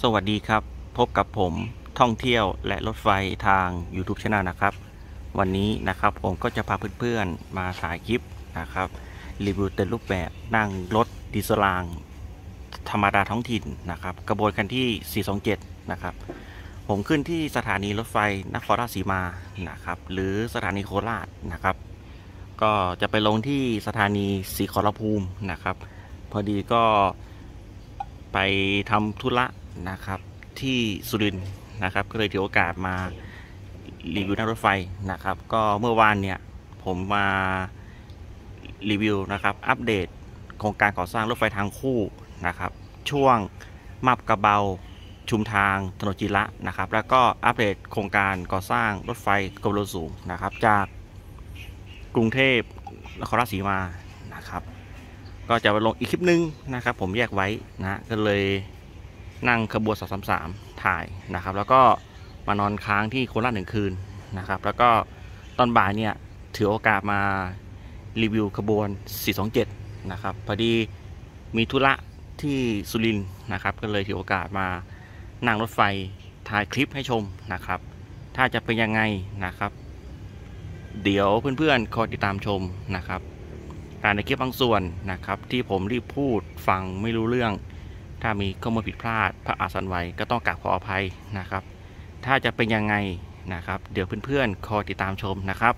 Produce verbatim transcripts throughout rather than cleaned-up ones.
สวัสดีครับพบกับผมท่องเที่ยวและรถไฟทาง YouTube Channel นะครับวันนี้นะครับผมก็จะพาเพื่อนๆมาถ่ายคลิปนะครับรีวิวเต็มรูปแบบนั่งรถดีเซลรางธรรมดาท้องถิ่นนะครับกระบวนการที่สี่สองเจ็ดนะครับผมขึ้นที่สถานีรถไฟนครราชสีมานะครับหรือสถานีโคราชนะครับก็จะไปลงที่สถานีศรีขอรภูมินะครับพอดีก็ไปทำธุระนะครับที่สุรินทร์นะครับก็เลยถือโอกาสมารีวิวนั่งรถไฟนะครับก็เมื่อวานเนี่ยผมมารีวิวนะครับอัปเดตโครงการก่อสร้างรถไฟทางคู่นะครับช่วงมาบกระเบาชุมทางถนนจิระนะครับแล้วก็อัปเดตโครงการก่อสร้างรถไฟความเร็วสูงนะครับจากกรุงเทพนครราชสีมานะครับก็จะไปลงอีกคลิปนึงนะครับผมแยกไว้นะก็เลยนั่งขบวนสองสามสามถ่ายนะครับแล้วก็มานอนค้างที่โคราชหนึ่งคืนนะครับแล้วก็ตอนบ่ายเนี่ยถือโอกาสมารีวิวขบวนสี่สองเจ็ดนะครับพอดีมีธุระที่สุรินทร์นะครับก็เลยถือโอกาสมานั่งรถไฟถ่ายคลิปให้ชมนะครับถ้าจะเป็นยังไงนะครับเดี๋ยวเพื่อนๆคอยติดตามชมนะครับการในคลิปบางส่วนนะครับที่ผมรีบพูดฟังไม่รู้เรื่องถ้ามีข้อมูลผิดพลาดพระอาสันไหวก็ต้องกราบขออภัยนะครับถ้าจะเป็นยังไงนะครับเดี๋ยวเพื่อนๆคอยติดตามชมนะครับ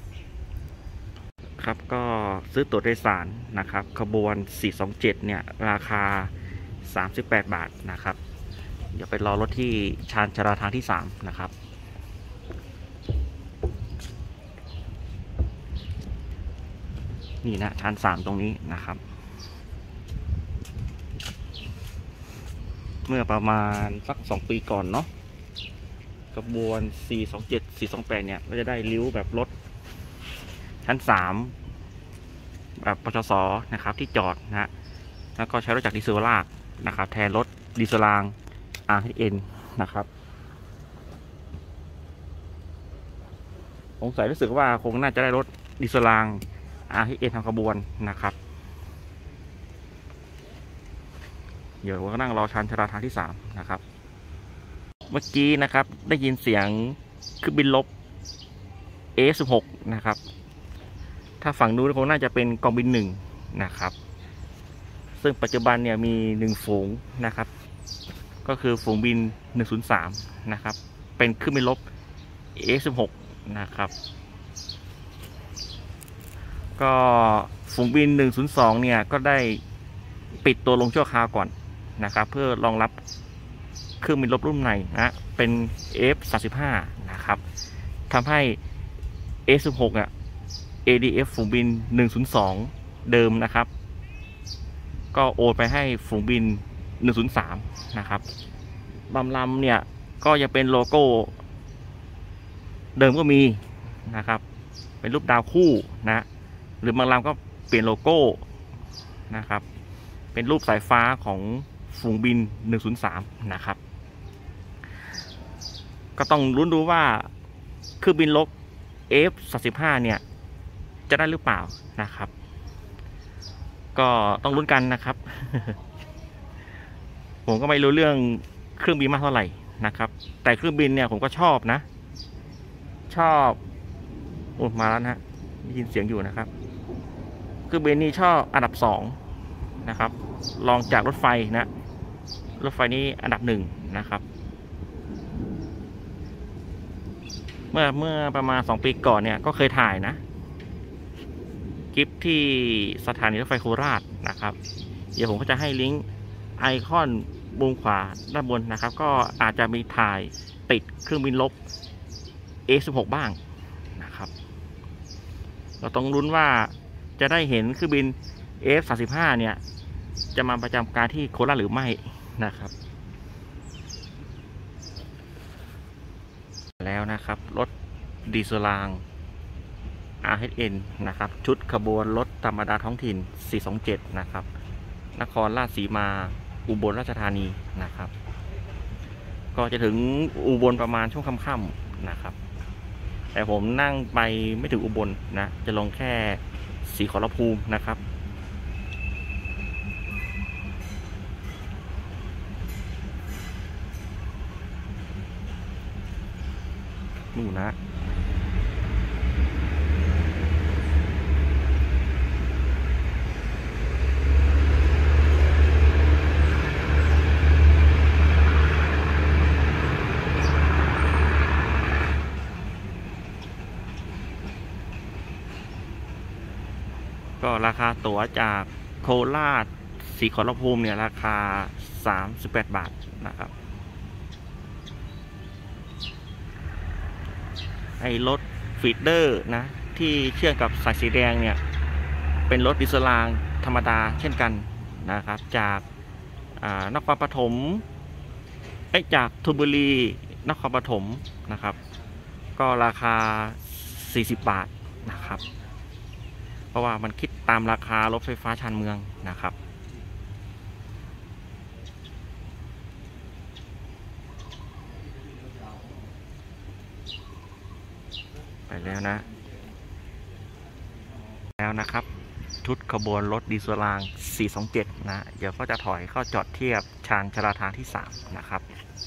ครับก็ซื้อตั๋วโดยสารนะครับขบวนสี่สองเจ็ดเนี่ยราคาสามสิบแปดบาทนะครับเดี๋ยวไปรอรถที่ชานชาลาทางที่สามนะครับนี่นะชานสามตรงนี้นะครับเมื่อประมาณสักสองปีก่อนเนาะกระบวนสี่สองเจ็ด สี่สองแปดเนี่ยก็จะได้ริ้วแบบรถชั้นสามแบบปชสนะครับที่จอดนะฮะแล้วก็ใช้รถจักรดีเซลลากนะครับแทนรถดีเซลราง อาร์ เอช เอ็น นะครับสงสัยรู้สึกว่าคงน่าจะได้รถดีเซลราง อาร์ เอช เอ็น ทำขบวนนะครับเดี๋ยวก็นั่งรอชานชาลาทางที่สามนะครับเมื่อกี้นะครับได้ยินเสียงเครื่องบินลบ เอ สิบหก นะครับถ้าฝั่งนู้นคงน่าจะเป็นกองบินหนึ่งนะครับซึ่งปัจจุบันเนี่ยมีหนึ่งฝูงนะครับก็คือฝูงบินหนึ่งศูนย์สามนะครับเป็นเครื่องบินลบ เอ สิบหก นะครับก็ฝูงบินหนึ่งศูนย์สองเนี่ยก็ได้ปิดตัวลงชั่วคราวก่อนนะครับเพื่อรองรับเครื่องบินรบรุ่นใหม่นะเป็น เอฟ สามสิบห้า นะครับทำให้ เอ สิบหก อ่ะ เอ ดี เอฟ ฝูงบินหนึ่งศูนย์สองเดิมนะครับก็โอนไปให้ฝูงบินหนึ่งศูนย์สามนะครับบางลำเนี่ยก็ยังเป็นโลโก้เดิมก็มีนะครับเป็นรูปดาวคู่นะหรือบางลำก็เปลี่ยนโลโก้นะครับเป็นรูปสายฟ้าของฝูงบินหนึ่งศูนย์สามนะครับก็ต้องลุ้นดูว่าเครื่องบินลบ เอฟ สามสิบห้า เนี่ยจะได้หรือเปล่านะครับก็ต้องลุ้นกันนะครับ ผมก็ไม่รู้เรื่องเครื่องบินมากเท่าไหร่นะครับแต่เครื่องบินเนี่ยผมก็ชอบนะชอบโอ้มาแล้วนะฮะได้ยินเสียงอยู่นะครับเครื่องบินนี่ชอบอันดับสองนะครับรองจากรถไฟนะรถไฟนี้อันดับหนึ่งนะครับเมื่อเมื่อประมาณสองปีก่อนเนี่ยก็เคยถ่ายนะคลิปที่สถานีรถไฟโคราชนะครับเดี๋ยวผมก็จะให้ลิงก์ไอคอนมุมขวาด้านบนนะครับก็อาจจะมีถ่ายติดเครื่องบินลบ เอ สิบหก บ้างนะครับเราต้องลุ้นว่าจะได้เห็นเครื่องบิน เอฟ สามสิบห้า เนี่ยจะมาประจำการที่โคราชหรือไม่นะครับแล้วนะครับรถดีเซลราง อาร์ เอช เอ็น นะครับชุดขบวนรถธรรมดาท้องถิ่นสี่สองเจ็ดนะครับนครราชสีมาอุบลราชธานีนะครับก็จะถึงอุบลประมาณช่วงค่ำๆนะครับแต่ผมนั่งไปไม่ถึงอุบลนะจะลงแค่ศรีขอรภูมินะครับ กนู่นนะก็ราคาตั๋วจากโคราชศรีขอรภูมิเนี่ยราคาสามสิบแปดบาทนะครับไอ้รถฟีดเดอร์นะที่เชื่อมกับสายสีแดงเนี่ยเป็นรถดิสรางธรรมดาเช่นกันนะครับจากนครปฐมไอ้จากธนบุรีนครปฐมนะครับก็ราคาสี่สิบบาทนะครับเพราะว่ามันคิดตามราคารถไฟฟ้าชานเมืองนะครับไปแล้วนะแล้วนะครับชุดขบวนรถดีเซลรางสี่สองเจ็ดนะเดี๋ยวก็จะถอยเข้าจอดเทียบชานชลาทางที่สามนะครับ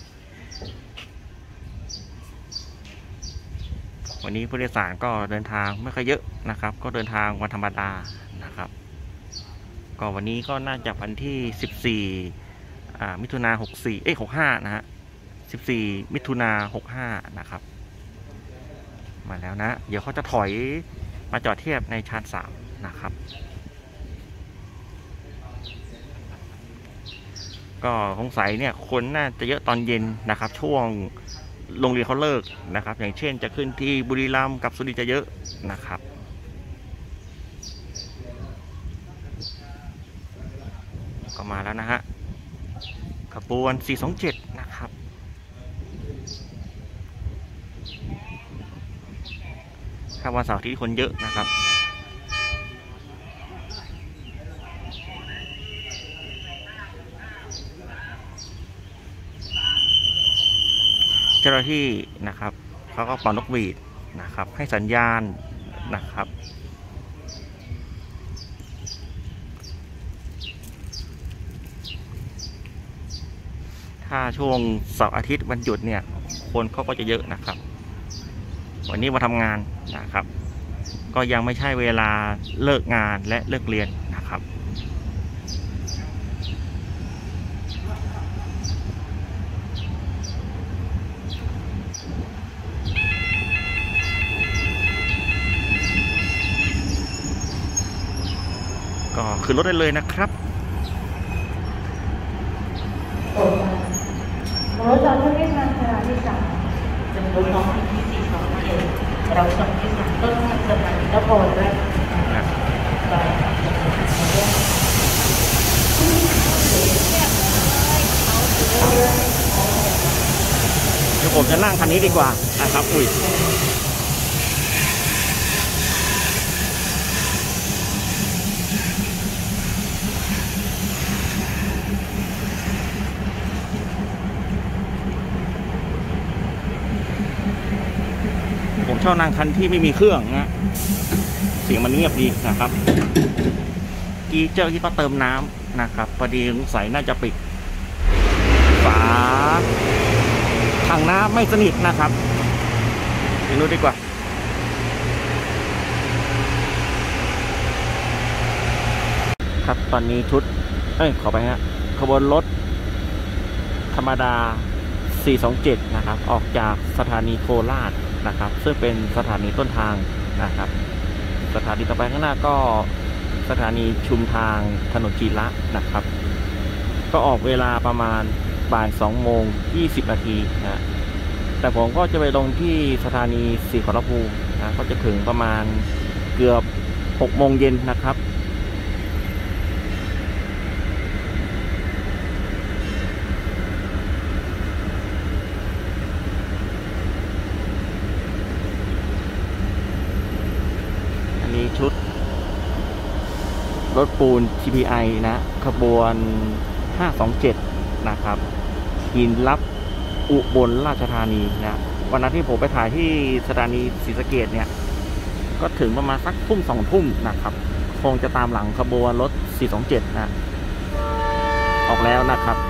วันนี้ผู้โดยสารก็เดินทางไม่ค่อยเยอะนะครับก็เดินทางวันธรรมดานะครับก็วันนี้ก็น่าจะวันที่สิบสี่อ่ามิถุนาหกสี่เอ้ยหกห้านะฮะสิบสี่มิถุนาหกห้านะครับมาแล้วนะเดี๋ยวเขาจะถอยมาจอดเทียบในชานสามนะครับก็สงสัยเนี่ยคนน่าจะเยอะตอนเย็นนะครับช่วงโรงเรียนเขาเลิกนะครับอย่างเช่นจะขึ้นที่บุรีรัมย์กับสุรินทร์จะเยอะนะครับก็มาแล้วนะฮะขบวนสี่สองเจ็ดนะครับถ้าวันเสาร์ที่คนเยอะนะครับเจ้าหน้าที่นะครับเขาก็เป่านกหวีดนะครับให้สัญญาณนะครับถ้าช่วงเสาร์อาทิตย์วันหยุดเนี่ยคนเขาก็จะเยอะนะครับวันนี้มาทำงานนะครับก็ยังไม่ใช่เวลาเลิกงานและเลิกเรียนนะครับก็ขึ้นรถได้เลยนะครับรถจอดที่ทางสถานีสามจำนวนน้องที่สี่สองเจ็ดเราจอดที่สามต้นทางสถานีนครด้วยเดี๋ยวผมจะนั่งคันนี้ดีกว่านะครับอุ้ยผมชอบนั่งคันที่ไม่มีเครื่องนะเสียงมันเงียบดีนะครับกีเจ้าที่ก็เติมน้ำนะครับพอดีสงสัยน่าจะปิดฝาถังน้ำไม่สนิทนะครับไปดูดีกว่าครับตอนนี้ชุดเอ้ยขอไปฮะขบวนรถธรรมดาสี่สองเจ็ดนะครับออกจากสถานีโคราชนะครับซึ่งเป็นสถานีต้นทางนะครับสถานีต่อไปข้างหน้าก็สถานีชุมทางถนนจีระนะครับก็ออกเวลาประมาณบ่ายสองโมงยี่สิบนาทีนะแต่ผมก็จะไปลงที่สถานีศรีขอรภูมินะก็จะถึงประมาณเกือบหกโมงเย็นนะครับชุดรถปูน ที พี ไอ นะขบวนห้าสองเจ็ดนะครับหินลับอุบลราชธานีนะวันนั้นที่ผมไปถ่ายที่สถานีศรีสะเกษเนี่ยก็ถึงประมาณสักทุ่มสองทุ่มนะครับคงจะตามหลังขบวนรถสี่สองเจ็ดนะออกแล้วนะครับ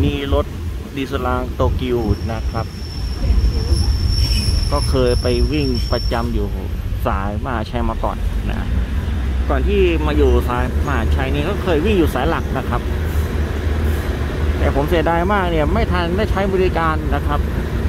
มีรถดีเซลรางโตเกียวนะครับ ก็เคยไปวิ่งประจำอยู่สายมหาชัยมาก่อนนะก่อนที่มาอยู่สายมหาชัยนี้ก็เคยวิ่งอยู่สายหลักนะครับแต่ผมเสียดายมากเนี่ยไม่ทันได้ใช้บริการนะครับ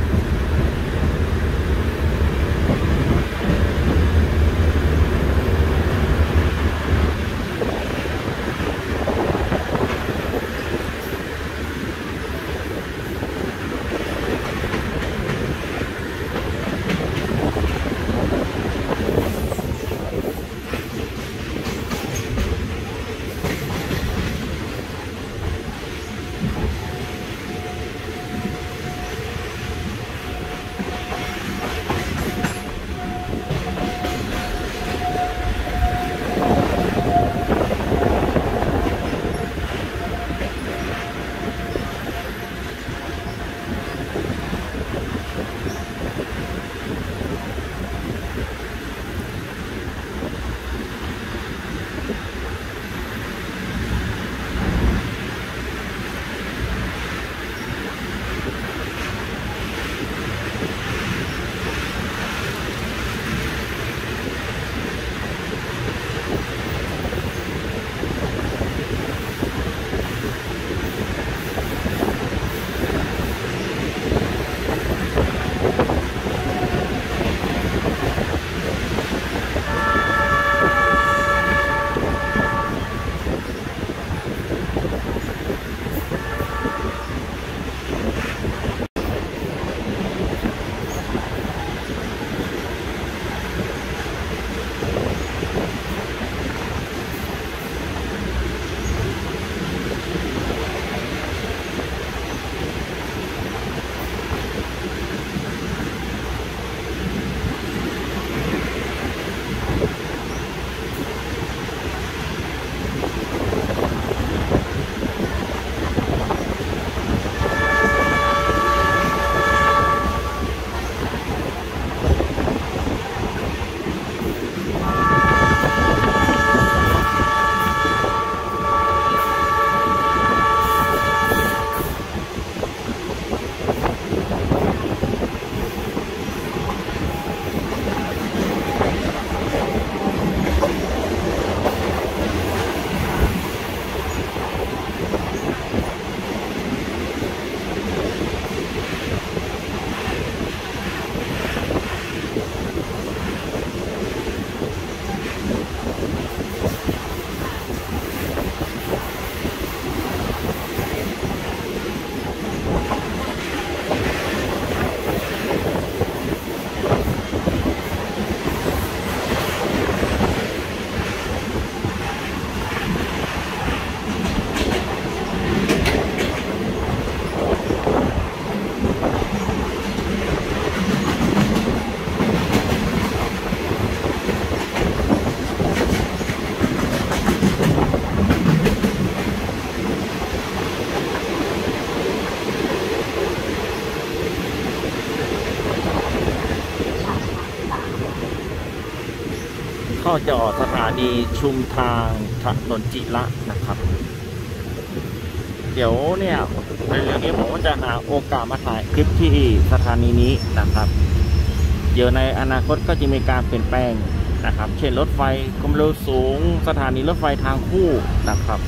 เข้าจอดสถานีชุมทางถนนจิระนะครับ เดี๋ยวเนี่ยในเรื่องนี้ผมก็จะหาโอกาสมาถ่ายคลิปที่สถานีนี้นะครับ เดี๋ยวในอนาคตก็จะมีการเปลี่ยนแปลงนะครับ เช่นรถไฟความเร็วสูงสถานีรถไฟทางคู่นะครับ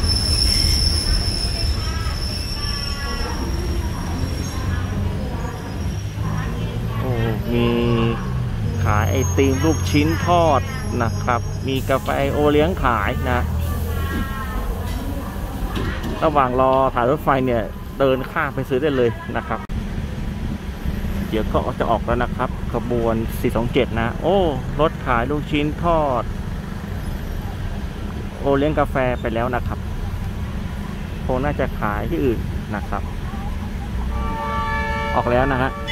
โอ้มีขายไอติมลูกชิ้นทอดนะครับ มีกาแฟโอเลี้ยงขายนะระหว่างรอถ่ายรถไฟเนี่ยเดินข้ามไปซื้อได้เลยนะครับเดี๋ยวก็จะออกแล้วนะครับขบวนสี่สองเจ็ดนะโอ้รถขายลูกชิ้นทอดโอเลี้ยงกาแฟไปแล้วนะครับคงน่าจะขายที่อื่นนะครับออกแล้วนะฮะ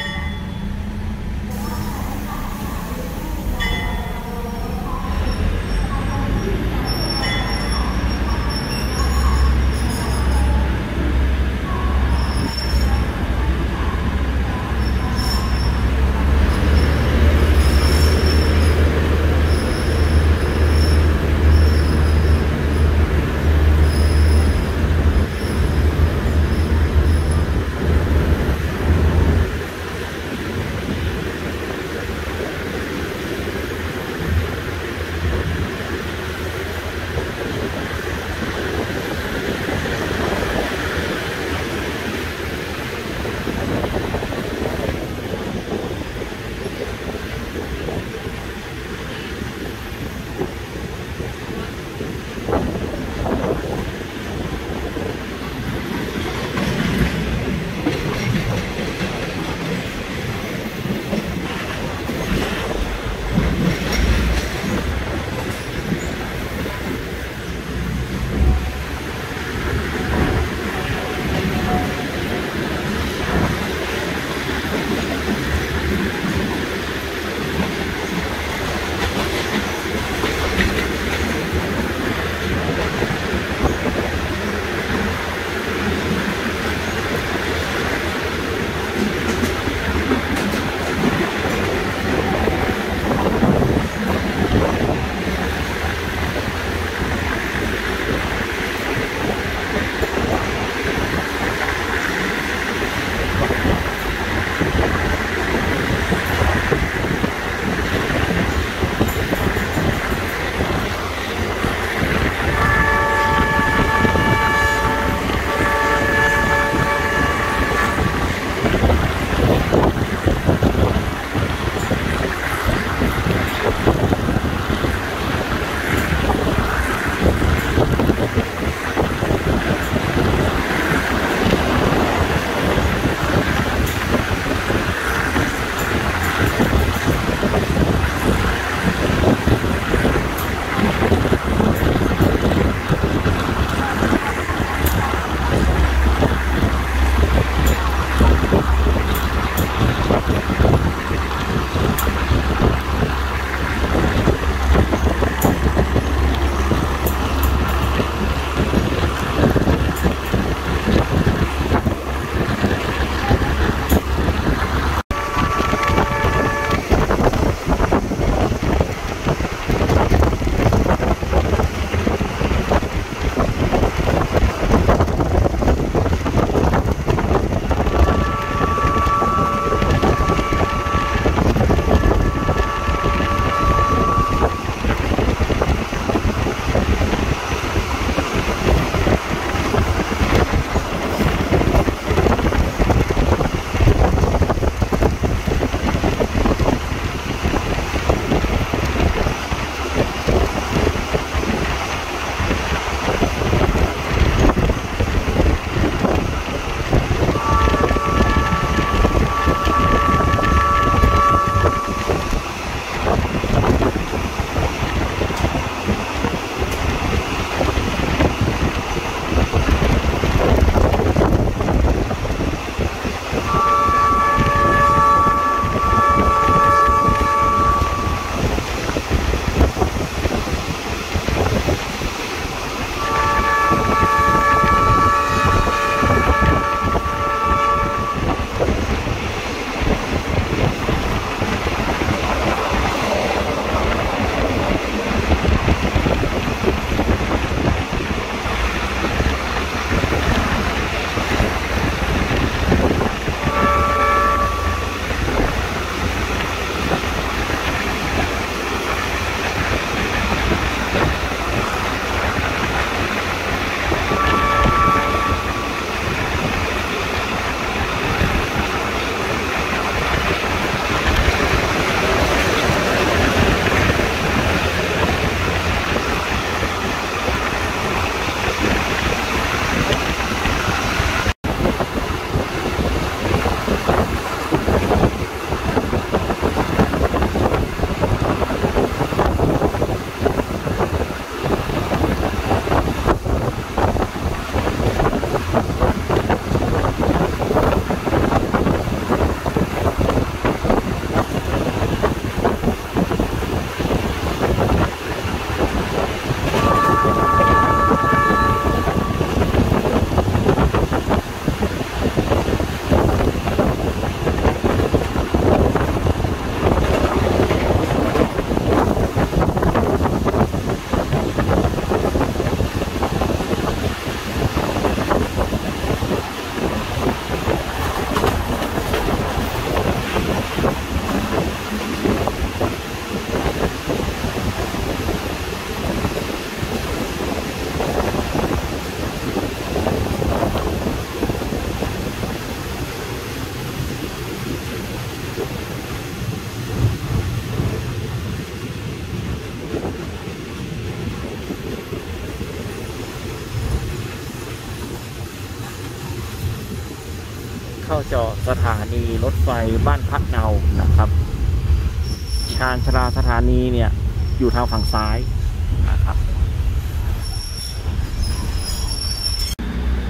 เข้าจอดสถานีรถไฟบ้านพักเนานะครับ ชานชาลาสถานีเนี่ยอยู่ทางฝั่งซ้ายนะครับ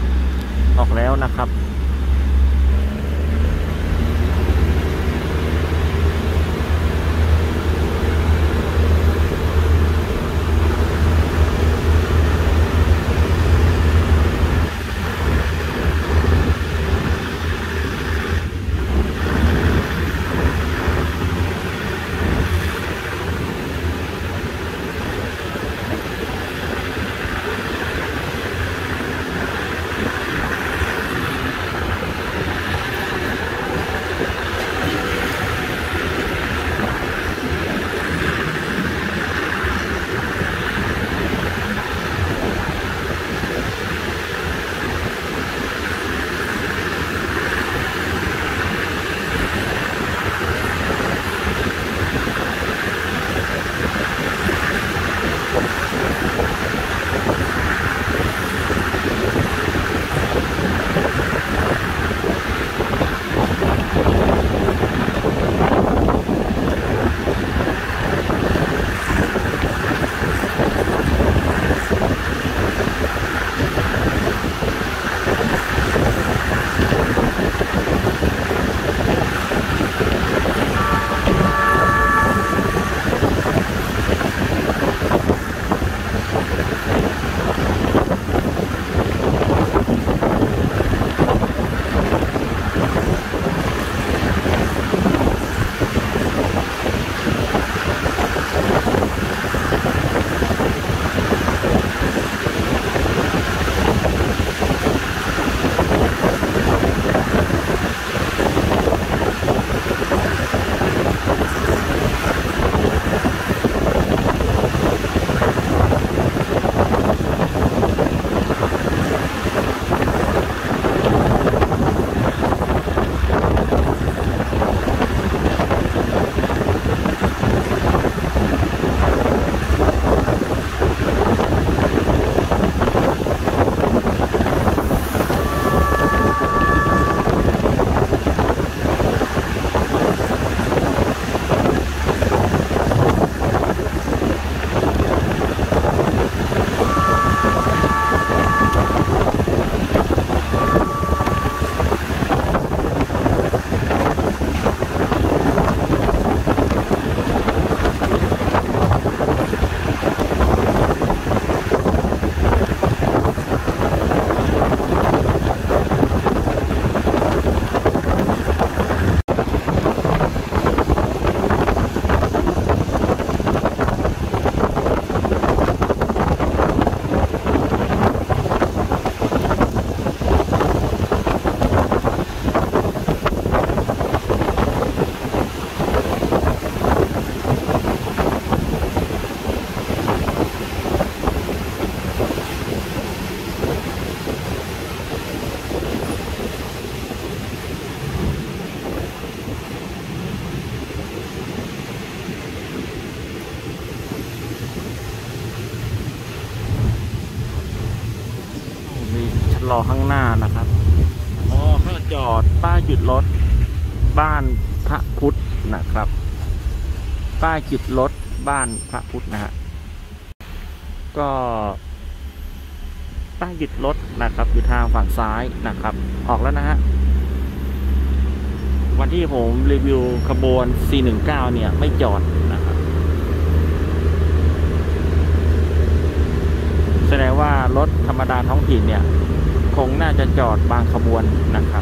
ออกแล้วนะครับรอข้างหน้านะครับอ๋อเขาจอดป้ายหยุดรถบ้านพระพุทธนะครับป้ายหยุดรถบ้านพระพุทธนะฮะก็ป้ายหยุดรถนะครับอยู่ทางฝั่งซ้ายนะครับออกแล้วนะฮะวันที่ผมรีวิวขบวนสี่หนึ่งเก้าเนี่ยไม่จอดนะครับแสดงว่ารถธรรมดาท้องถิ่นเนี่ยคงน่าจะจอดบางขบวนนะครับ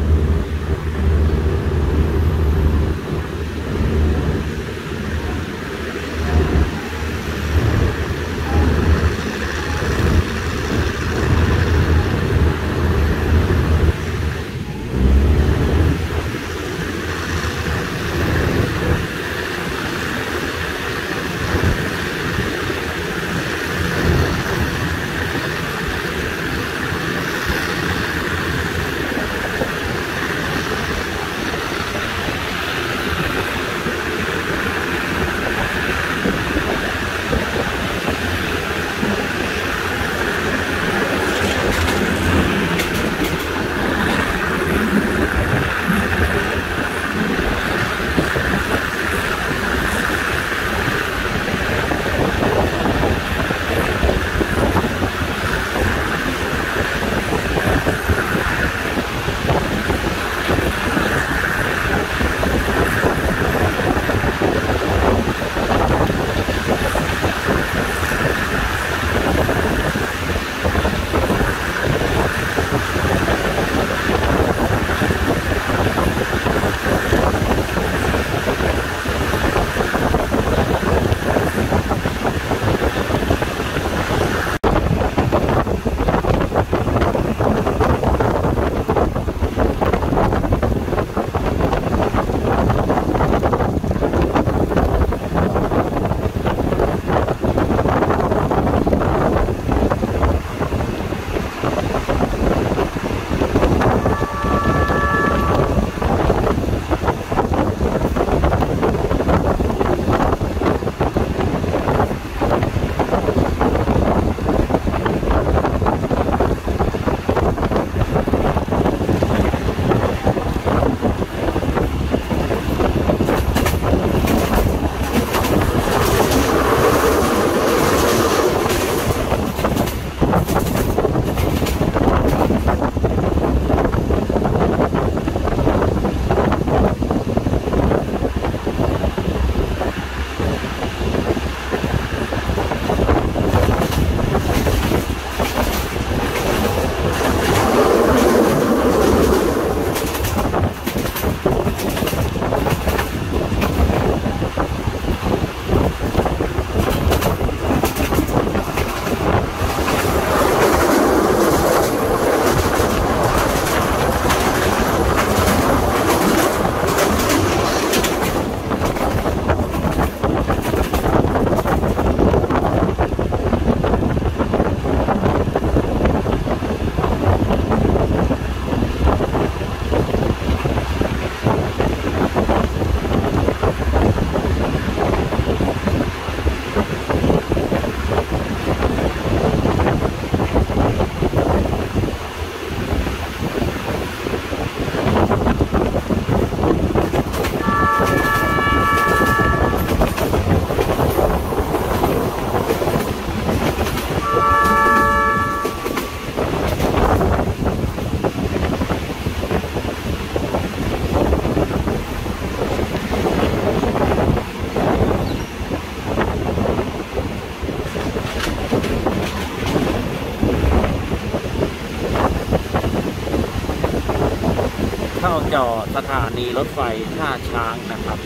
เข้าจอดสถานีรถไฟท่าช้างนะครับ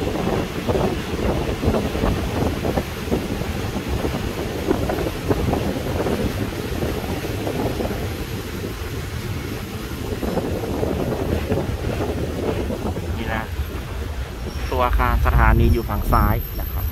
นี่นะตัวอาคารสถานีอยู่ฝั่งซ้ายนะครับ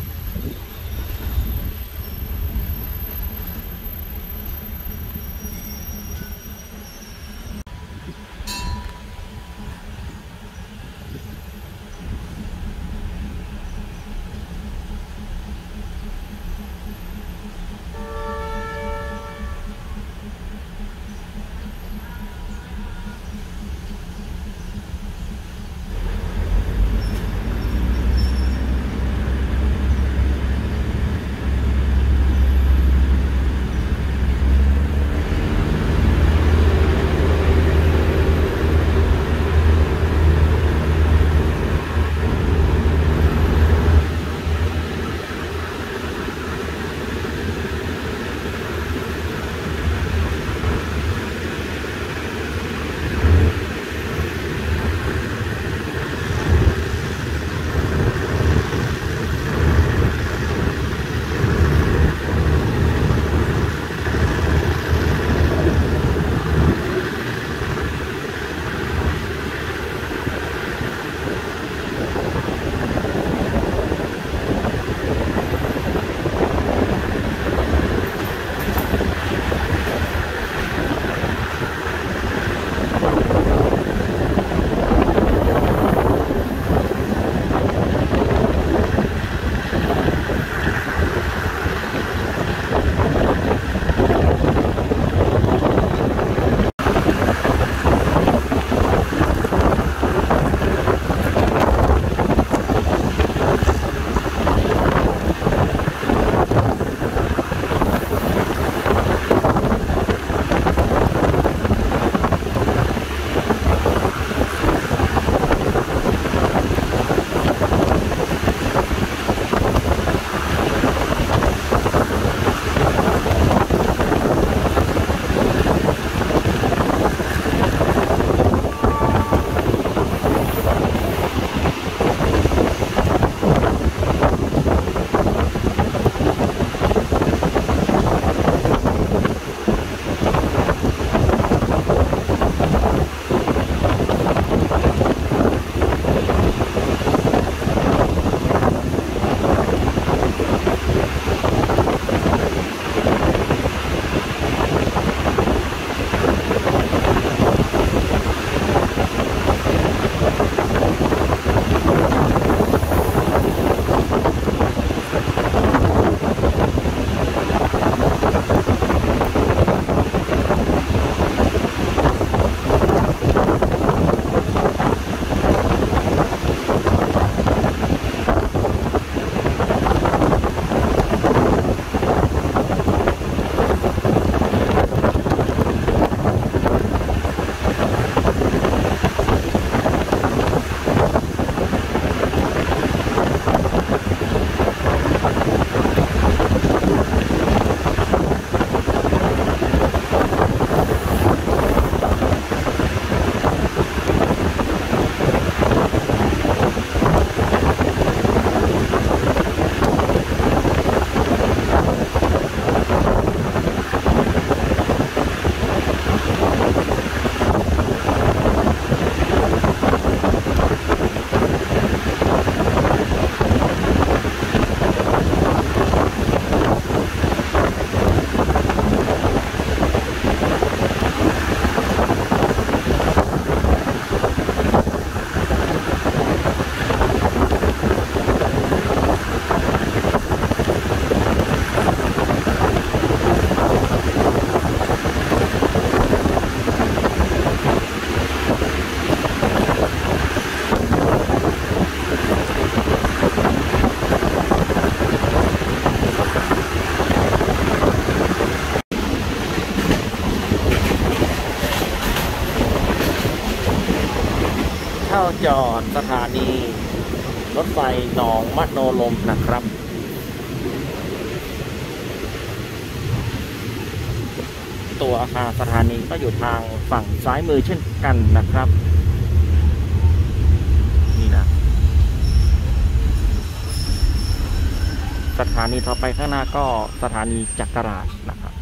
จอดสถานีรถไฟหนองมะโนลมนะครับตัวอาคารสถานีก็อยู่ทางฝั่งซ้ายมือเช่นกันนะครับนี่นะสถานีต่อไปข้างหน้าก็สถานีจักราชนะครับ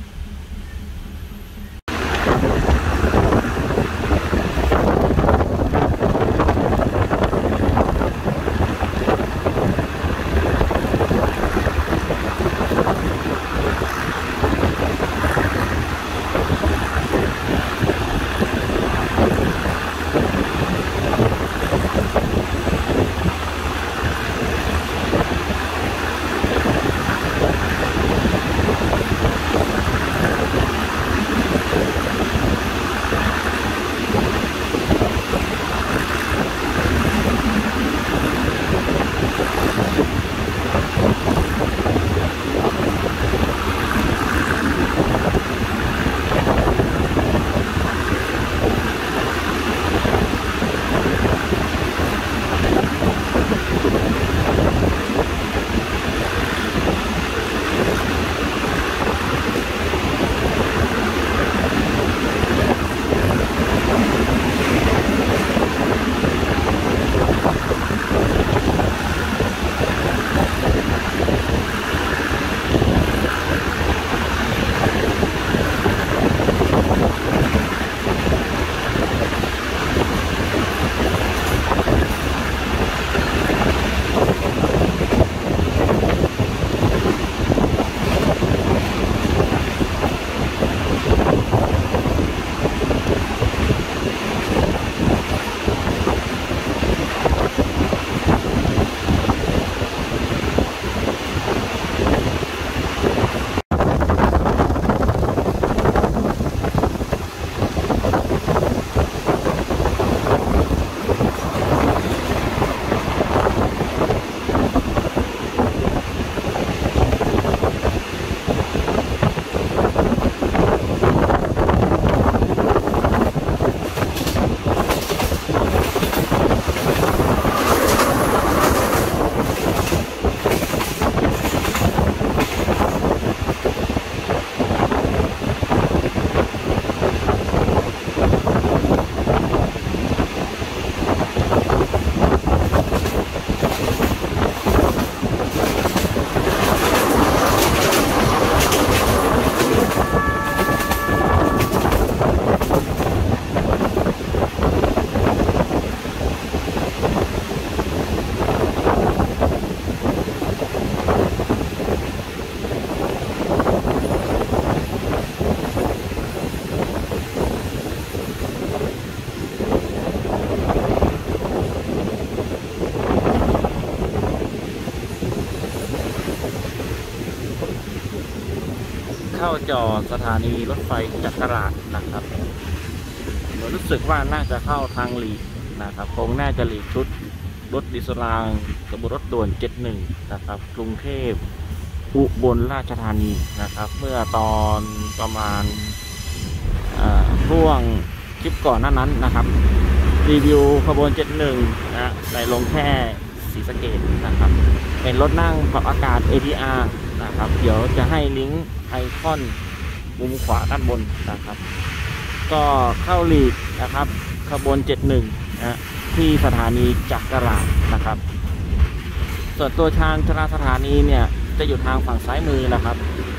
เข้าจอดสถานีรถไฟจักราชนะครับรู้สึกว่าน่าจะเข้าทางหลีกนะครับคงน่าจะหลีกชุดรถดิสรางขบวนรถด่วนเจ็ดสิบเอ็ดนะครับกรุงเทพอุบลราชธานีนะครับเมื่อตอนประมาณช่วงคลิปก่อนหน้านั้นนะครับรีวิวขบวนเจ็ดสิบเอ็ดนะในลงแค่ศรีสะเกษนะครับเป็นรถนั่งปรับอากาศ เอ ที อาร์ นะครับเดี๋ยวจะให้ลิงก์ไอคอนมุมขวาด้านบนนะครับก็เข้าหลีกนะครับขบวนเจ็ดสิบเอ็ดนะที่สถานีจักราชนะครับส่วนตัวชานชลาสถานีเนี่ยจะอยู่ทางฝั่งซ้ายมือนะครับ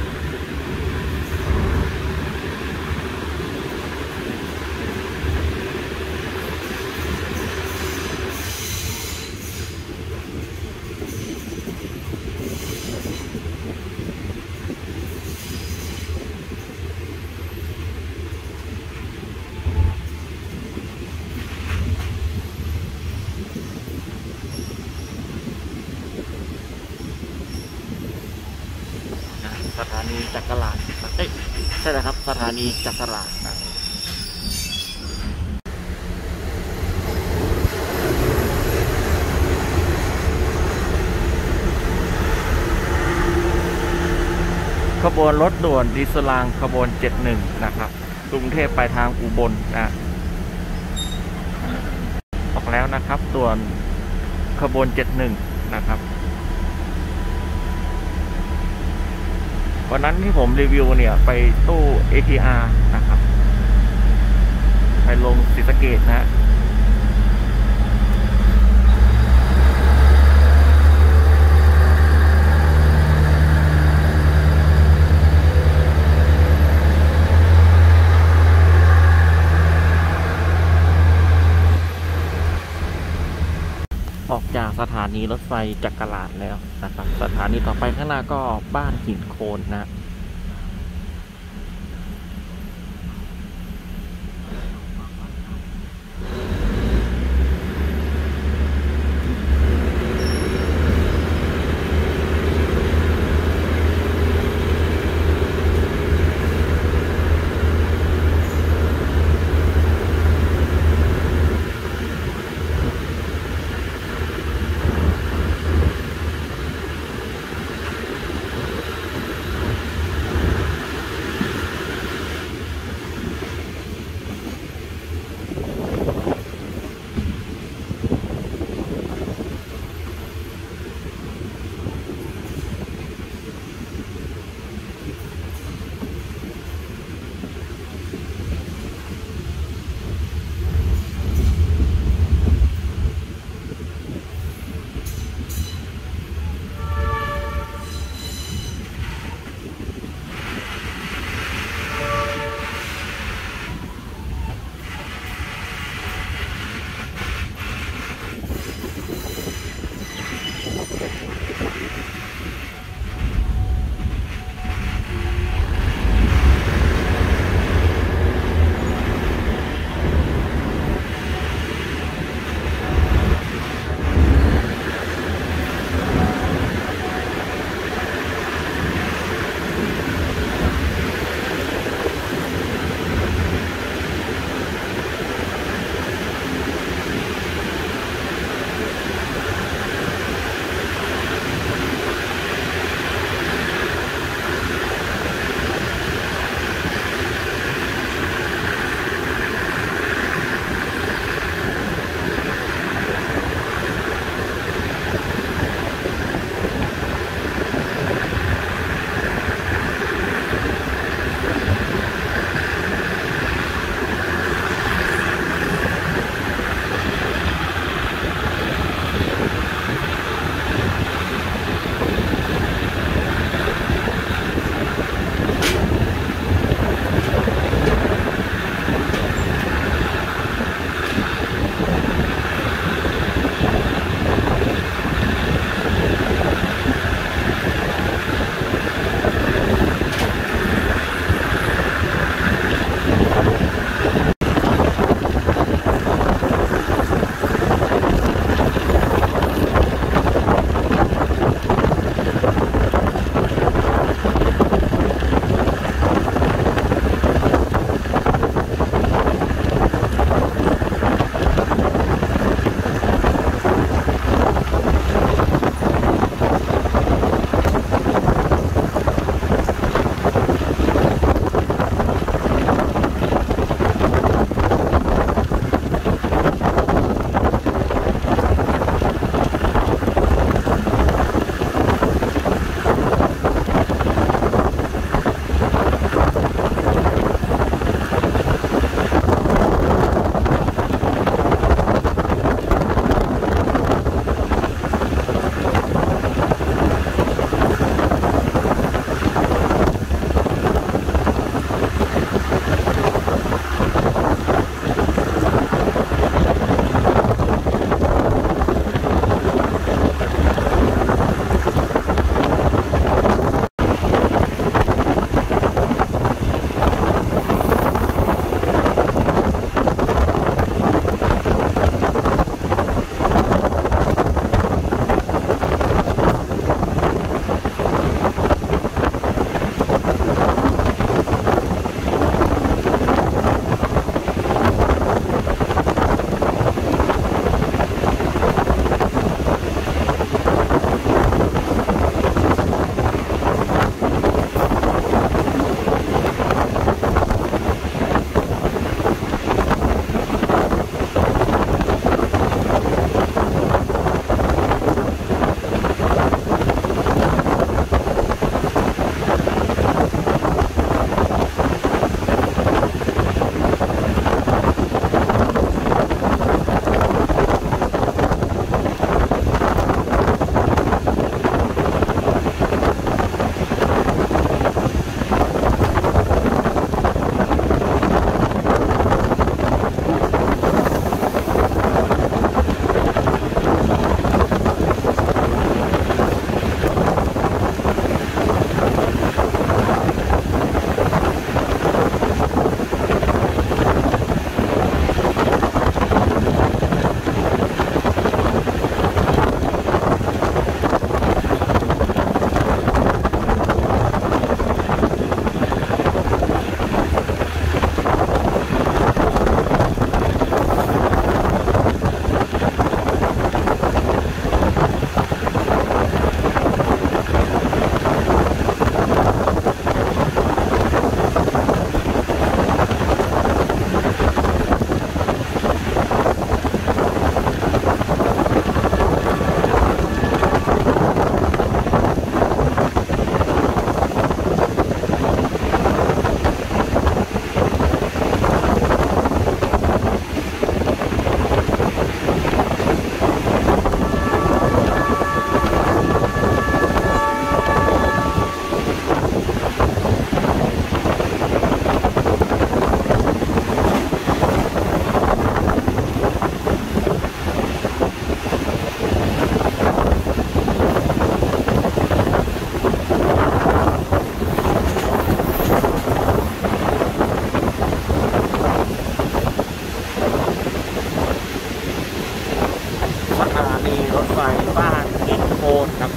สถานีจักราชเอ้ยใช่แล้วครับสถานีจักราชนะขบวนรถด่วนดิสรางขบวนเจ็ดสิบเอ็ดนะครับกรุงเทพไปทางอุบลนะออกแล้วแล้วนะครับ ส่วนขบวนเจ็ดหนึ่งนะครับวันนั้นที่ผมรีวิวเนี่ยไปตู้ เอ ที อาร์ นะครับไปลงศรีสะเกษนะออกจากสถานีรถไฟจักราชแล้วนะครับสถานีต่อไปข้างหน้าก็บ้านหินโคนนะ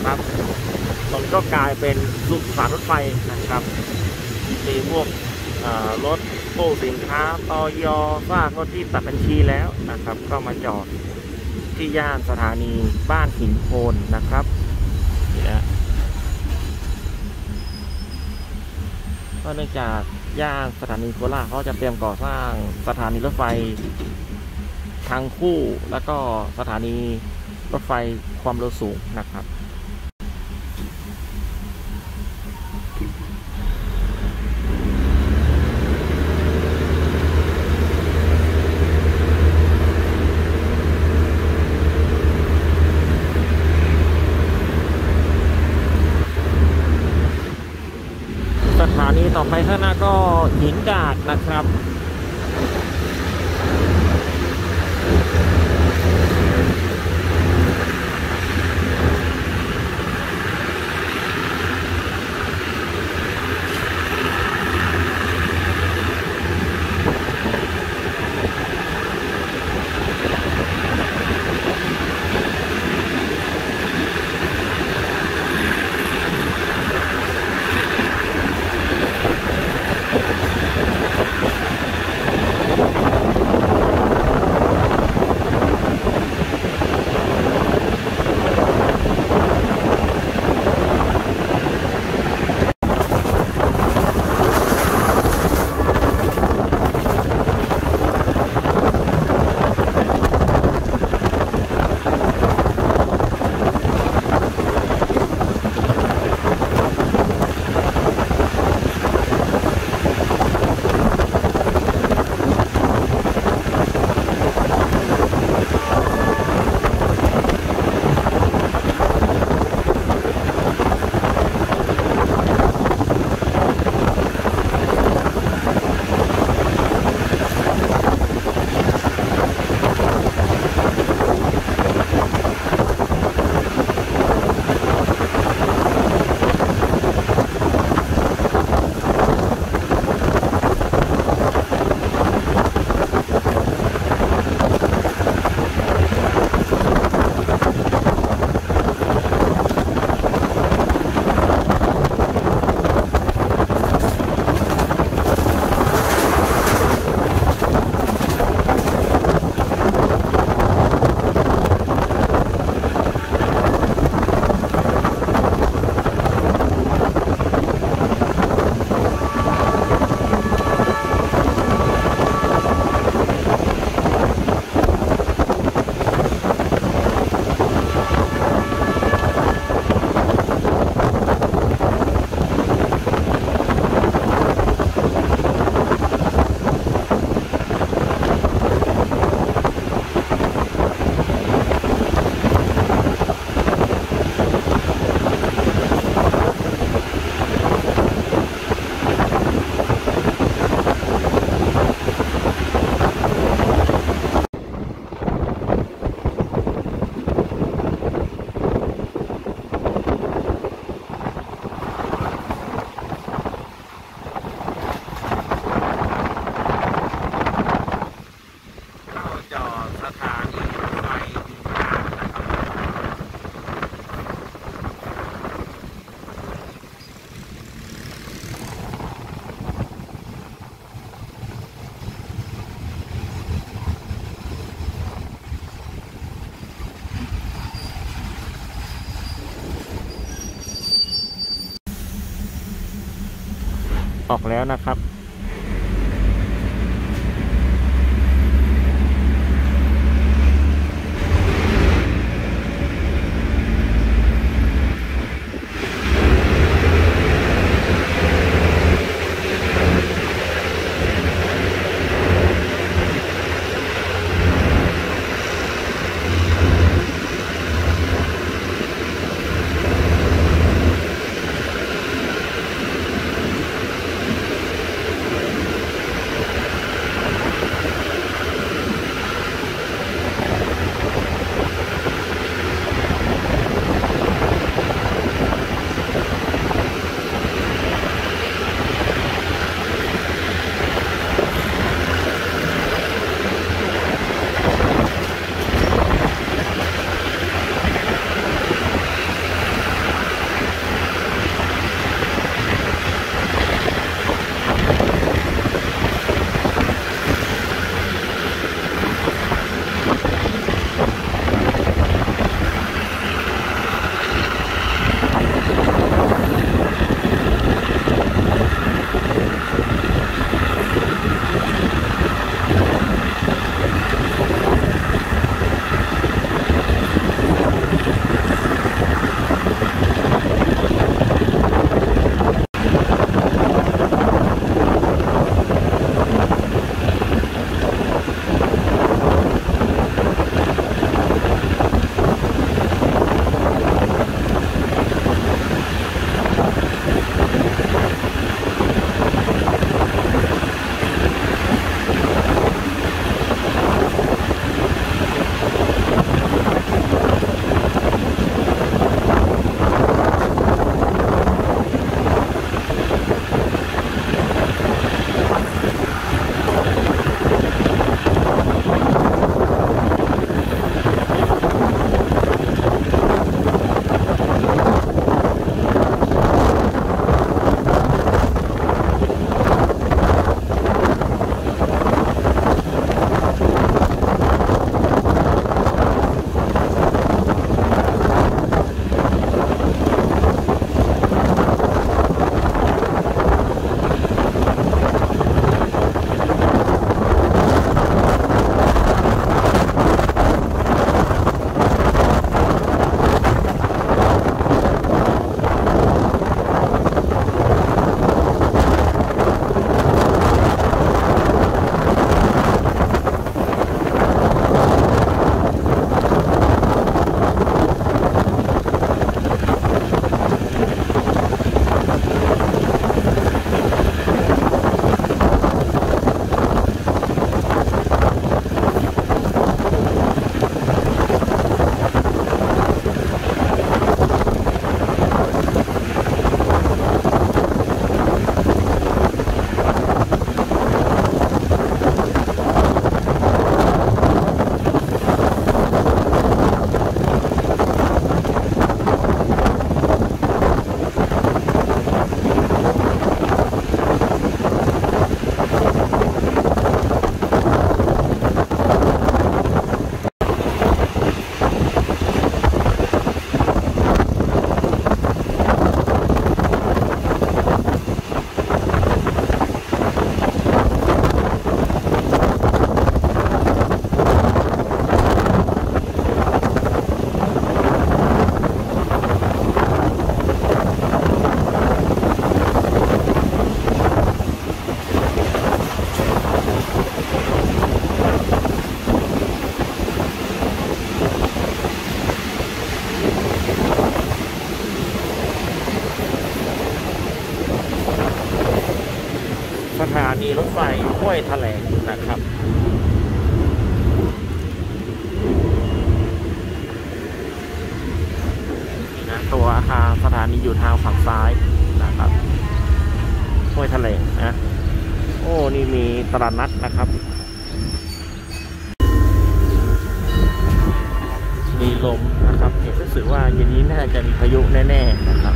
นะครับตรงนี้ก็กลายเป็นสุสานรถไฟนะครับมีพวกรถตู้สินค้าตยซากรถที่ตัดบัญชีแล้วนะครับก็มาจอดที่ย่านสถานีบ้านหินโพนนะครับนี่นะก็เนื่องจากย่านสถานีโคราชเขาจะเตรียมก่อสร้างสถานีรถไฟทางคู่แล้วก็สถานีรถไฟความเร็วสูงนะครับสถานีต่อไปข้างหน้าก็หินดาดนะครับออกแล้วนะครับสถานีรถไฟห้วยแถลงนะครับนี่นะตัวอาคารสถานีอยู่ทางฝั่งซ้ายนะครับห้วยแถลงนะโอ้นี่มีตลาดนัดนะครับมีลมนะครับเห็นรู้สึกว่าเย็นนี้น่าจะมีพายุแน่ๆนะครับ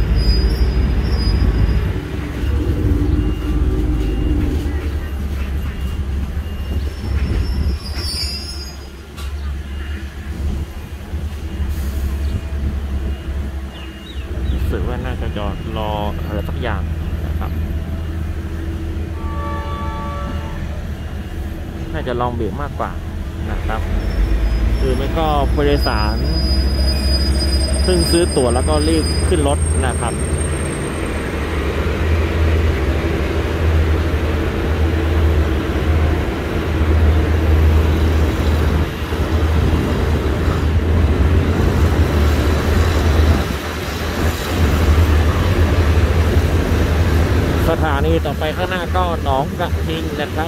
รู้สึกว่าน่าจะจอดรออะไรสักอย่างนะครับน่าจะลองเบรกมากกว่านะครับหรือไม่ก็ผู้โดยสารเพิ่งซื้อตั๋วแล้วก็รีบขึ้นรถนะครับสถานีต่อไปข้างหน้าก็หนองกระทิงนะครับ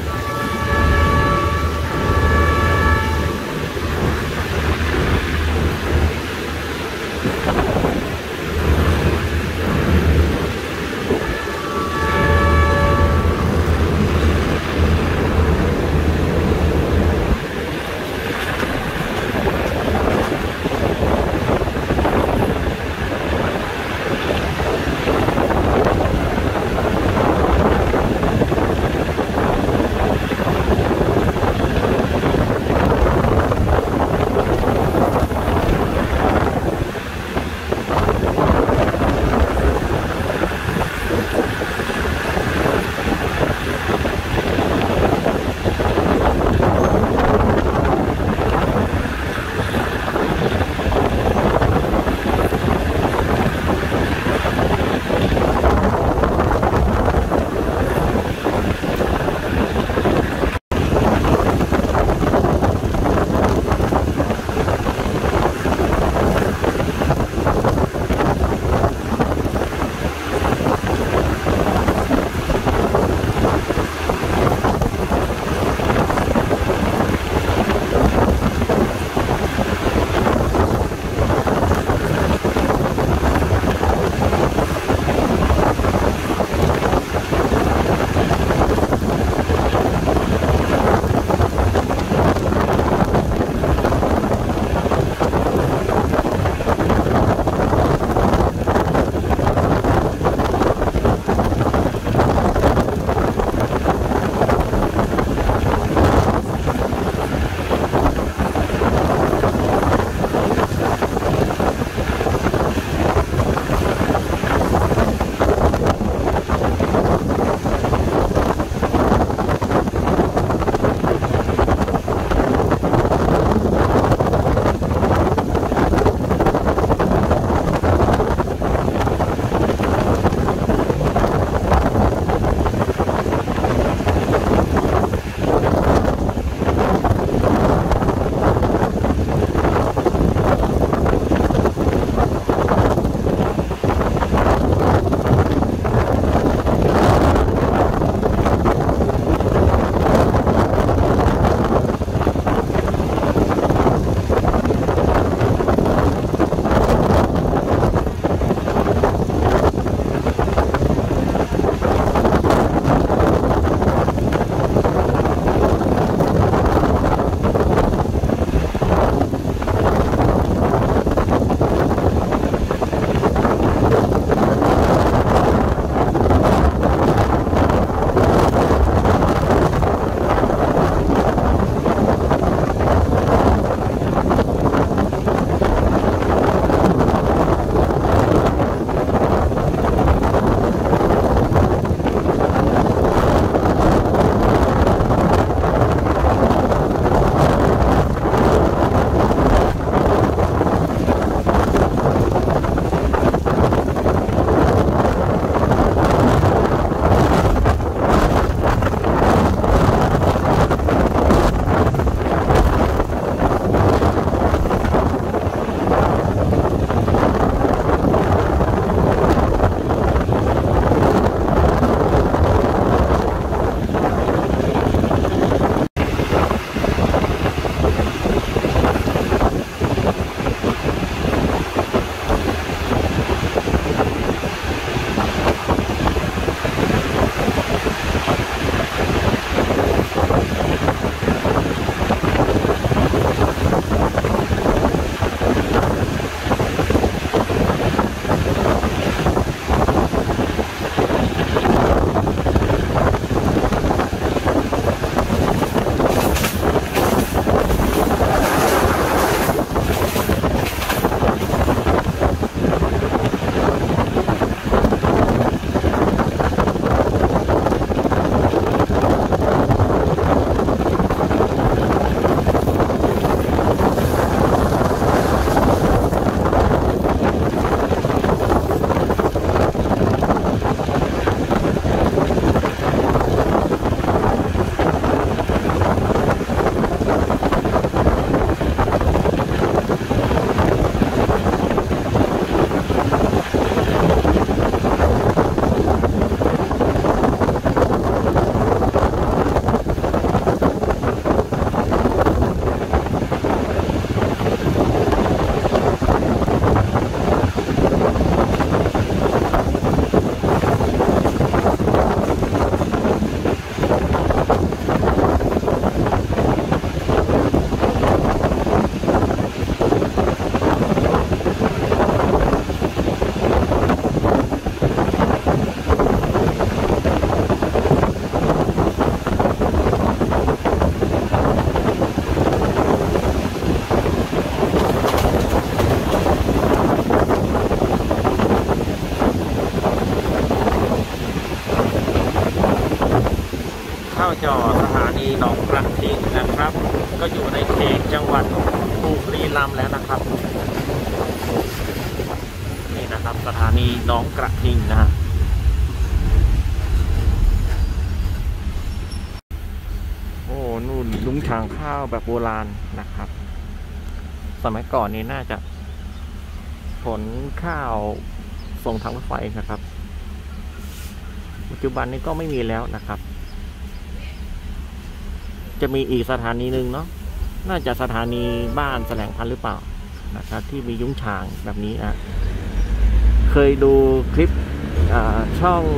จอดสถานีหนองกระทิงนะครับก็อยู่ในเขตจังหวัดบุรีรัมย์แล้วนะครับนี่นะครับสถานีหนองกระทิงนะฮะโอ้นู่นลุงช้างข้าวแบบโบราณนะครับสมัยก่อนนี่น่าจะขนข้าวส่งทางรถไฟนะครับปัจจุบันนี้ก็ไม่มีแล้วนะครับจะมีอีกสถานีหนึ่งเนาะน่าจะสถานีบ้านแสลงพันธุ์หรือเปล่านะครับที่มียุ้งฉางแบบนี้นะเคยดูคลิปช่อง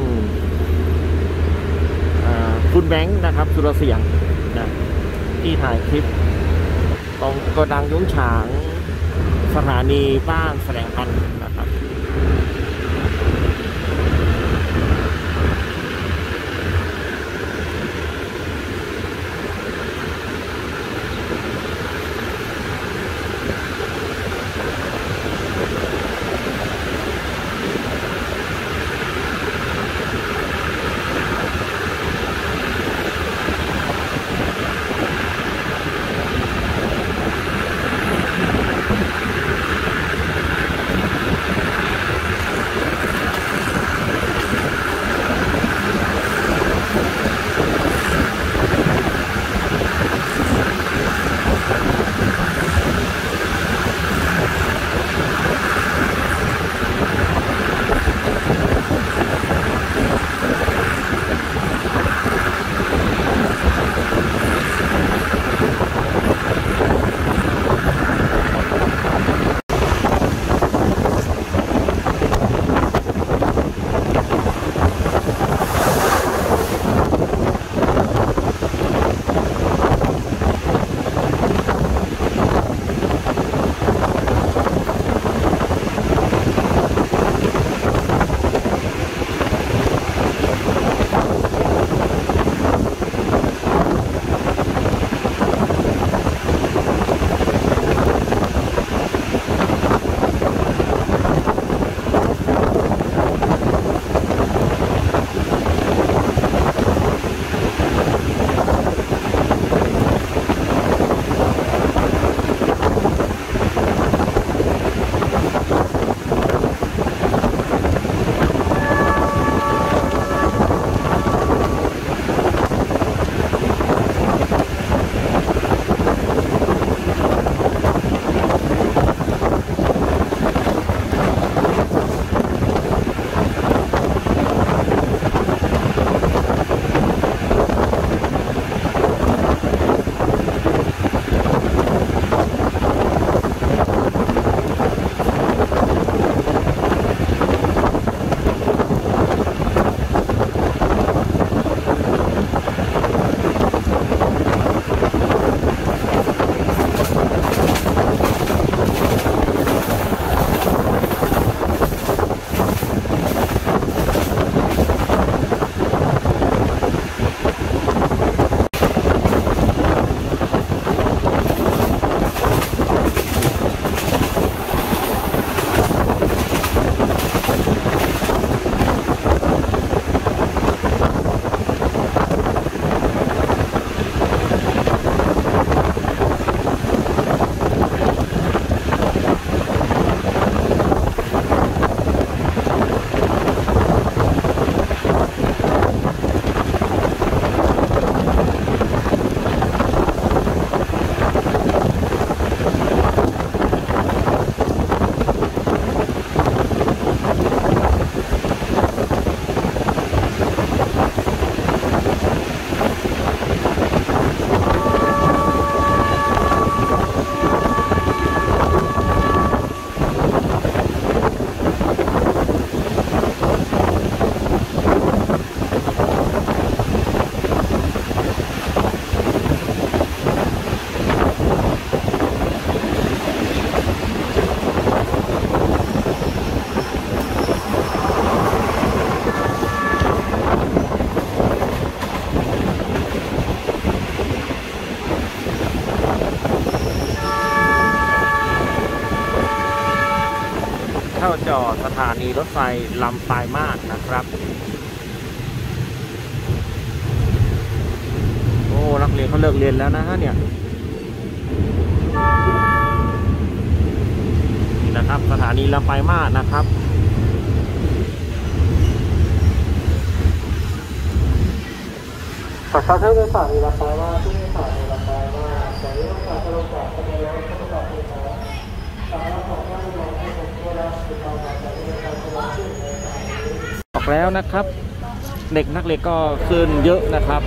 คุณแบงค์นะครับสุรเสียงนะที่ถ่ายคลิปตรงโกดังยุ้งฉางสถานีบ้านแสลงพันธุ์นะครับเข้าจอดสถานีรถไฟลำปลายมาศนะครับอ้นักเรียนเขาเลิกเรียนแล้วนะฮะเนี่ยนี่นะครับสถานีลำปลายมาสนะครับประชาชนในสถานีลำปลายมาสที่สถานีลำปลายมาสแต่ที่ต้องการจะลงจากสถานีรถไฟฟ้าที่สองสามารถบอกว่าเราให้ผมตัวเราติดต่อกับสถานีรถไฟฟ้าที่ในสถานีออกแล้วนะครับเด็กนักเรียนก็ขึ้นเยอะนะครับ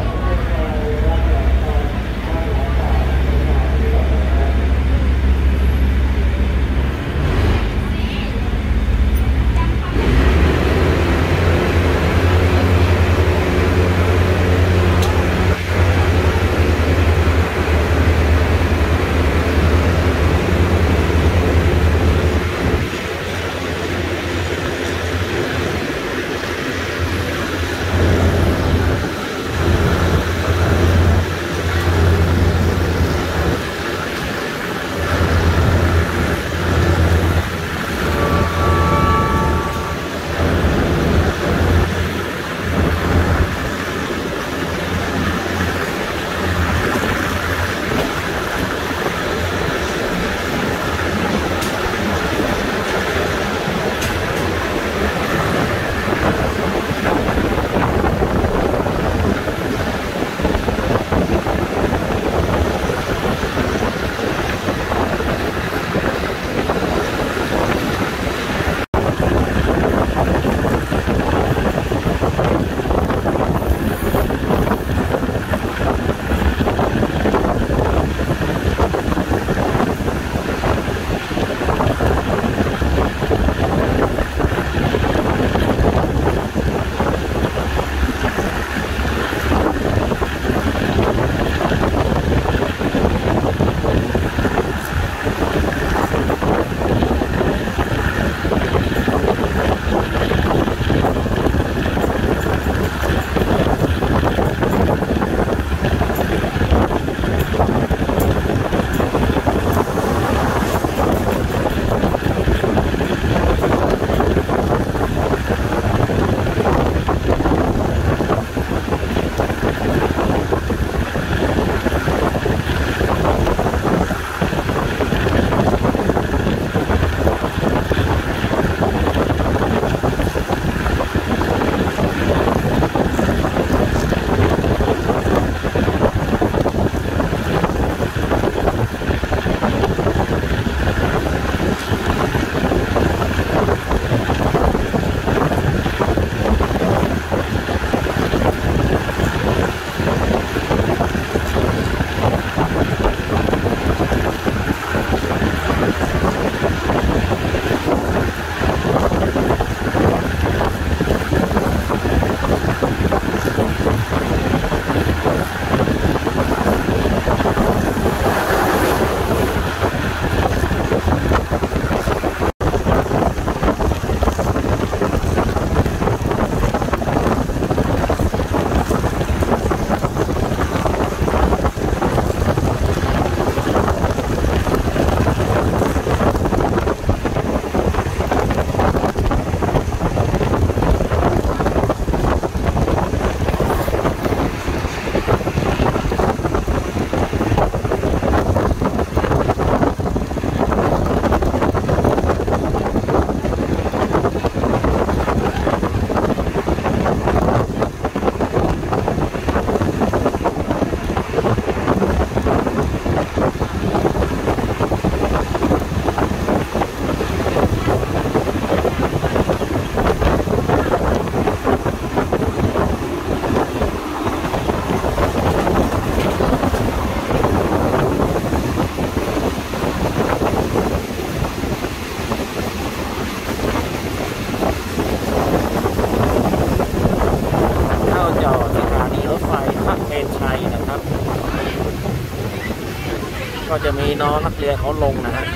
ก็จะมีน้องนักเรียนเขาลงนะฮะ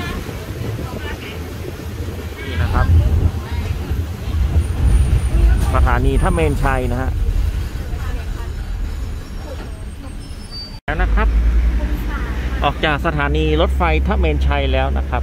นี่นะครับสถานีท่าเมนชัยนะฮะแล้วนะครับออกจากสถานีรถไฟท่าเมนชัยแล้วนะครับ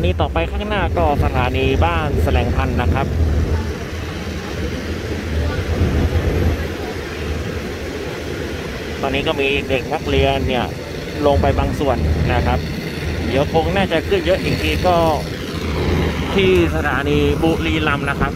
นีต่อไปข้างหน้าก็สถานีบ้านแสลงพันธุ์นะครับตอนนี้ก็มีเด็กนักเรียนเนี่ยลงไปบางส่วนนะครับเดี๋ยวคงน่าจะขึ้นเยอะอีกทีก็ที่สถานีบุรีรัมย์นะครับ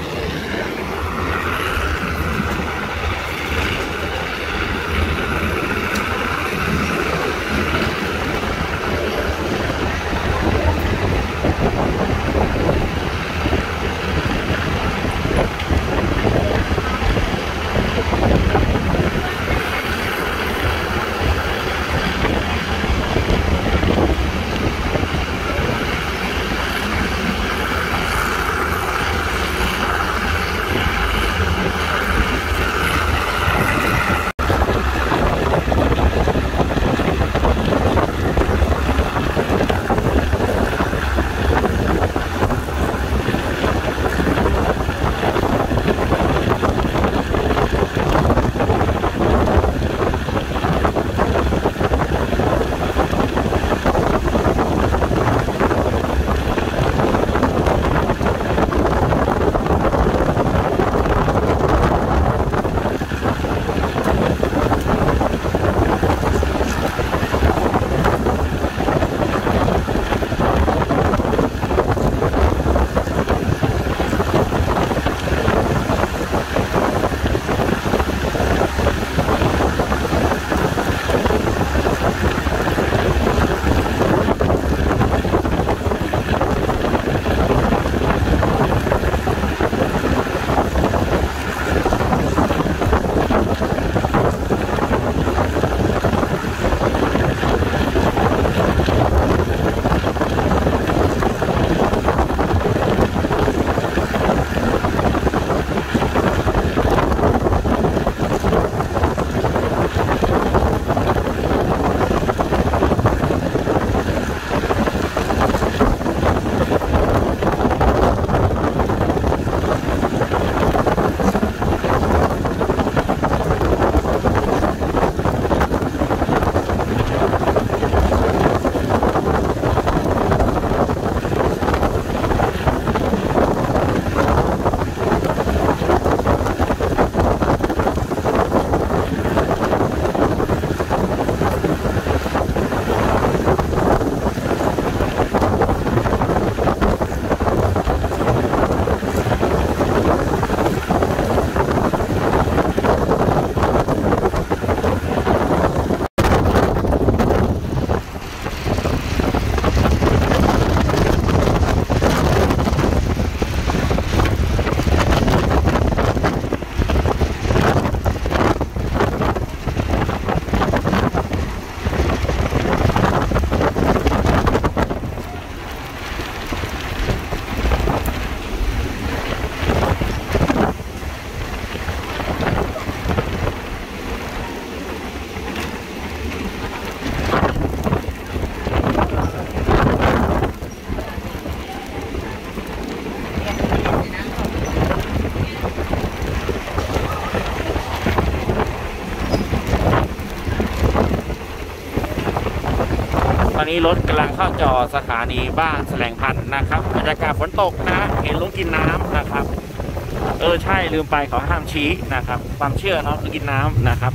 ตอนนี้รถกำลังเข้าจอดสถานีบ้านแสลงพันธุ์นะครับบรรยากาศฝนตกนะเห็นลุงกินน้ำนะครับเออใช่ลืมไปเขาห้ามชี้นะครับความเชื่อเนาะลุงกินน้ำนะครับ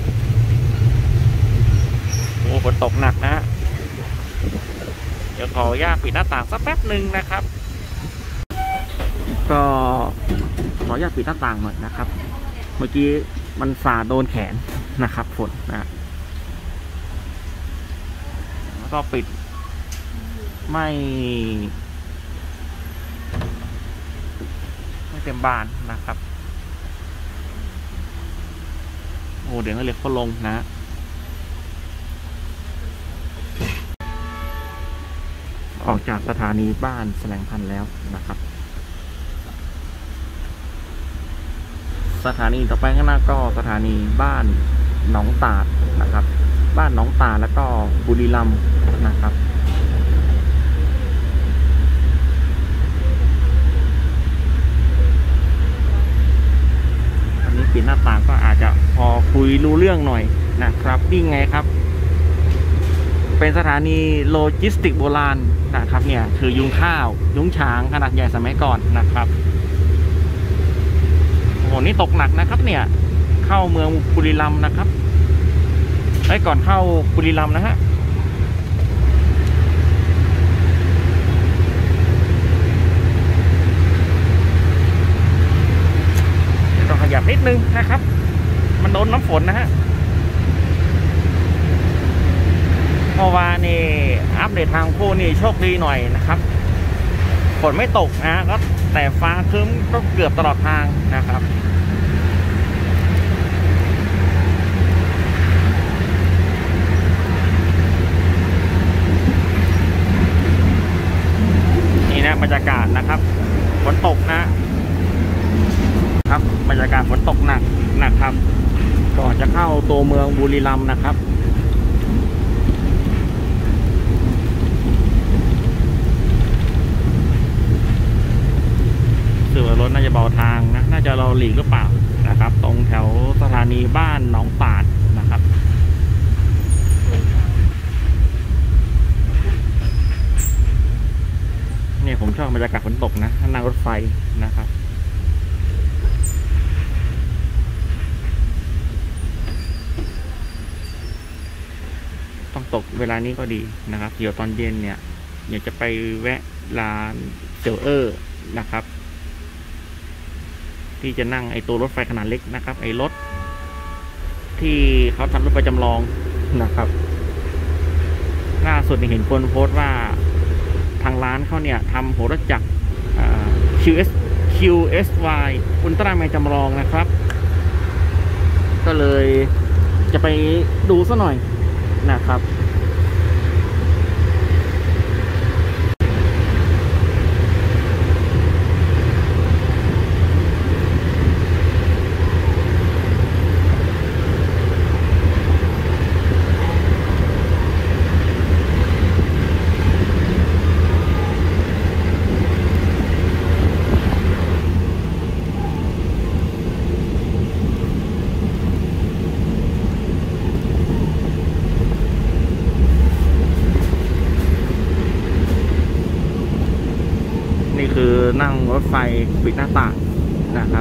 โอ้ฝนตกหนักนะเดี๋ยวขออนุญาตปิดหน้าต่างสักแป๊บหนึ่งนะครับก็ขออนุญาตปิดหน้าต่างหน่อยนะครับเมื่อกี้มันสาดโดนแขนนะครับฝนนะก็ปิดไม่ไม่เต็มบานนะครับโอ้เดี๋ยวก็เล็กก็ลงนะออกจากสถานีบ้านแสลงพันธุ์แล้วนะครับสถานีต่อไปข้างหน้าก็สถานีบ้านหนองตาดนะครับบ้านหนองตาดแล้วก็บุรีรัมย์นะครับอันนี้ปิดหน้าต่างก็อาจจะพอคุยรู้เรื่องหน่อยนะครับนี่ไงครับเป็นสถานีโลจิสติกโบราณนะครับเนี่ยคือยุ้งข้าวยุ้งฉางขนาดใหญ่สมัยก่อนนะครับโอ้โหนี่ตกหนักนะครับเนี่ยเข้าเมืองบุรีรัมย์นะครับไอ้ก่อนเข้าบุรีรัมย์นะฮะต้องขยับนิดนึงนะครับมันโดนน้ำฝนนะฮะเมื่อวานนี่อัปเดตทางคู่นี่โชคดีหน่อยนะครับฝนไม่ตกนะก็แต่ฟ้าครึ้มก็เกือบตลอดทางนะครับนี่นะบรรยากาศนะครับฝนตกนะครับบรรยากาศฝนตกหนักนะครับก่อนจะเข้าตัวเมืองบุรีรัมย์นะครับสื่อรถน่าจะเบาทางนะน่าจะเราหลีกหรือเปล่านะครับตรงแถวสถานีบ้านหนองปาดนะครับเนี่ยผมชอบบรรยากาศฝนตกนะนั่งรถไฟนะครับต้องตกเวลานี้ก็ดีนะครับเดี๋ยวตอนเย็นเนี่ยอยากจะไปแวะร้านเซลเออร์นะครับที่จะนั่งไอตัวรถไฟขนาดเล็กนะครับไอรถที่เขาทำรถไฟจำลองนะครับล่าสุดเห็นคนโพสต์ว่าทางร้านเขาเนี่ยทำหัวรถจักร คิว เอส คิว เอส วาย อุลตร้าแมนจำลองนะครับก็เลยจะไปดูซะหน่อยนะครับนี่คือนั่งรถไฟปิดหน้าต่างนะครับ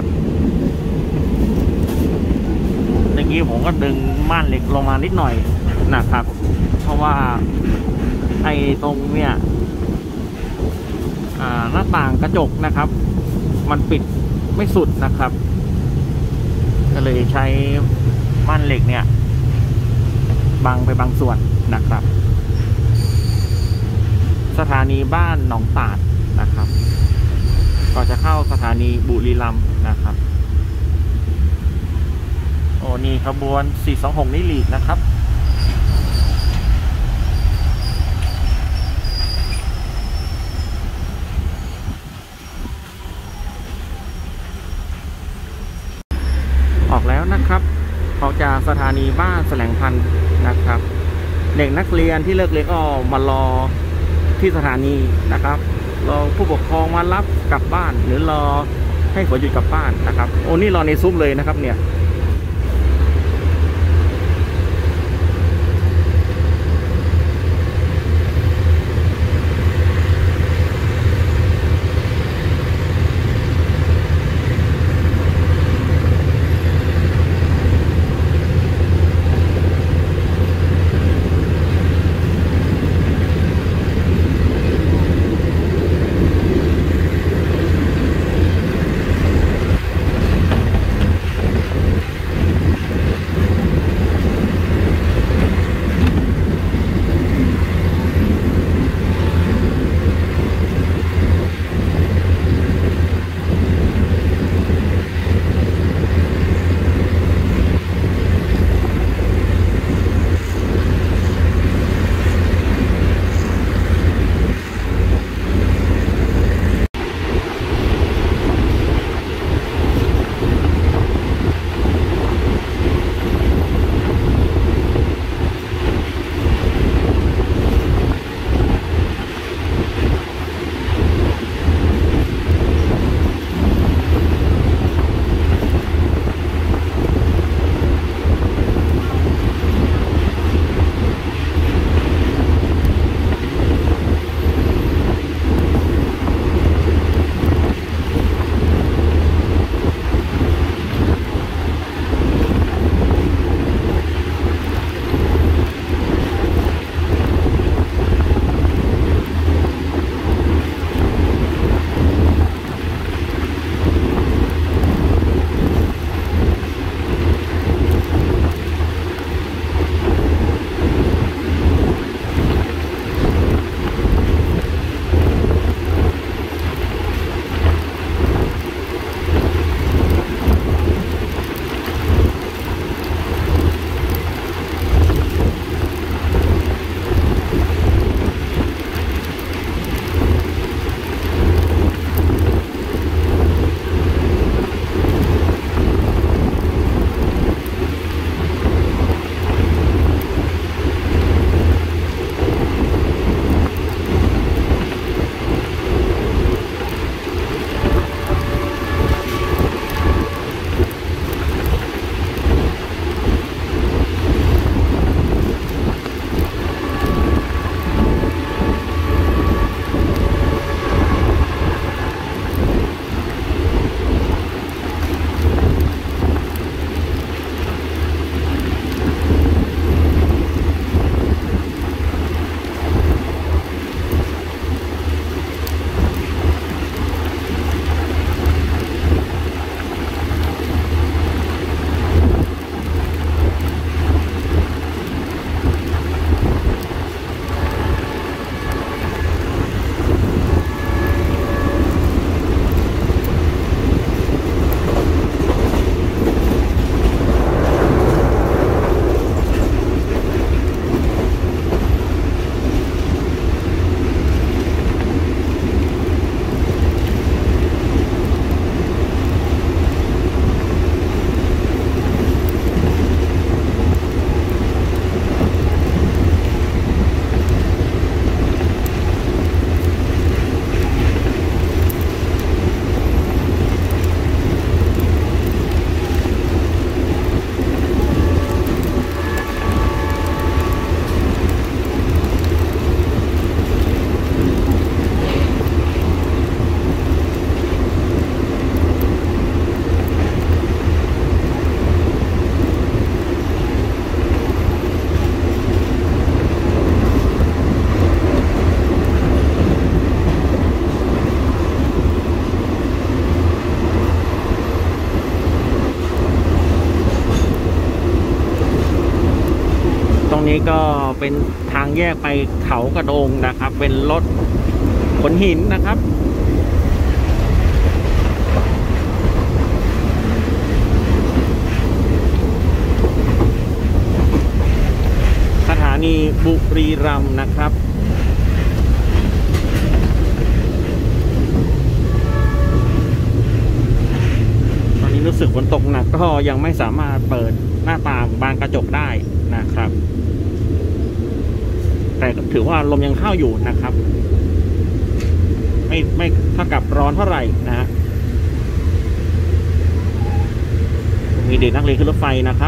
เมื่อกี้ผมก็ดึงม่านเหล็กลงมานิดหน่อยนะครับเพราะว่าไอ้ตรงเนี่ยหน้าต่างกระจกนะครับมันปิดไม่สุดนะครับก็เลยใช้ม่านเหล็กเนี่ยบังไปบางส่วนนะครับสถานีบ้านหนองตาดนะครับก็จะเข้าสถานีบุรีรัมย์นะครับโอ้นี่ขบวนสี่สองหกนี่หลีกนะครับออกแล้วนะครับออกจากสถานีบ้านแสลงพันธุ์นะครับเด็กนักเรียนที่เลิกเรียนก็มารอที่สถานีนะครับรอผู้ปกครองมารับกลับบ้านหรือรอให้ฝนหยุดกลับบ้านนะครับโอ้นี่รอในซุ้มเลยนะครับเนี่ยนี้ก็เป็นทางแยกไปเขากระโดงนะครับเป็นรถขนหินนะครับสถานีบุรีรัมย์นะครับตอนนี้รู้สึกฝนตกหนักก็ยังไม่สามารถเปิดหน้าต่างบานกระจกได้นะครับแต่ถือว่าลมยังเข้าอยู่นะครับไม่ไม่เท่ากับร้อนเท่าไหร่นะฮะมีเด็กนักเรียนขึ้นรถไฟนะครับ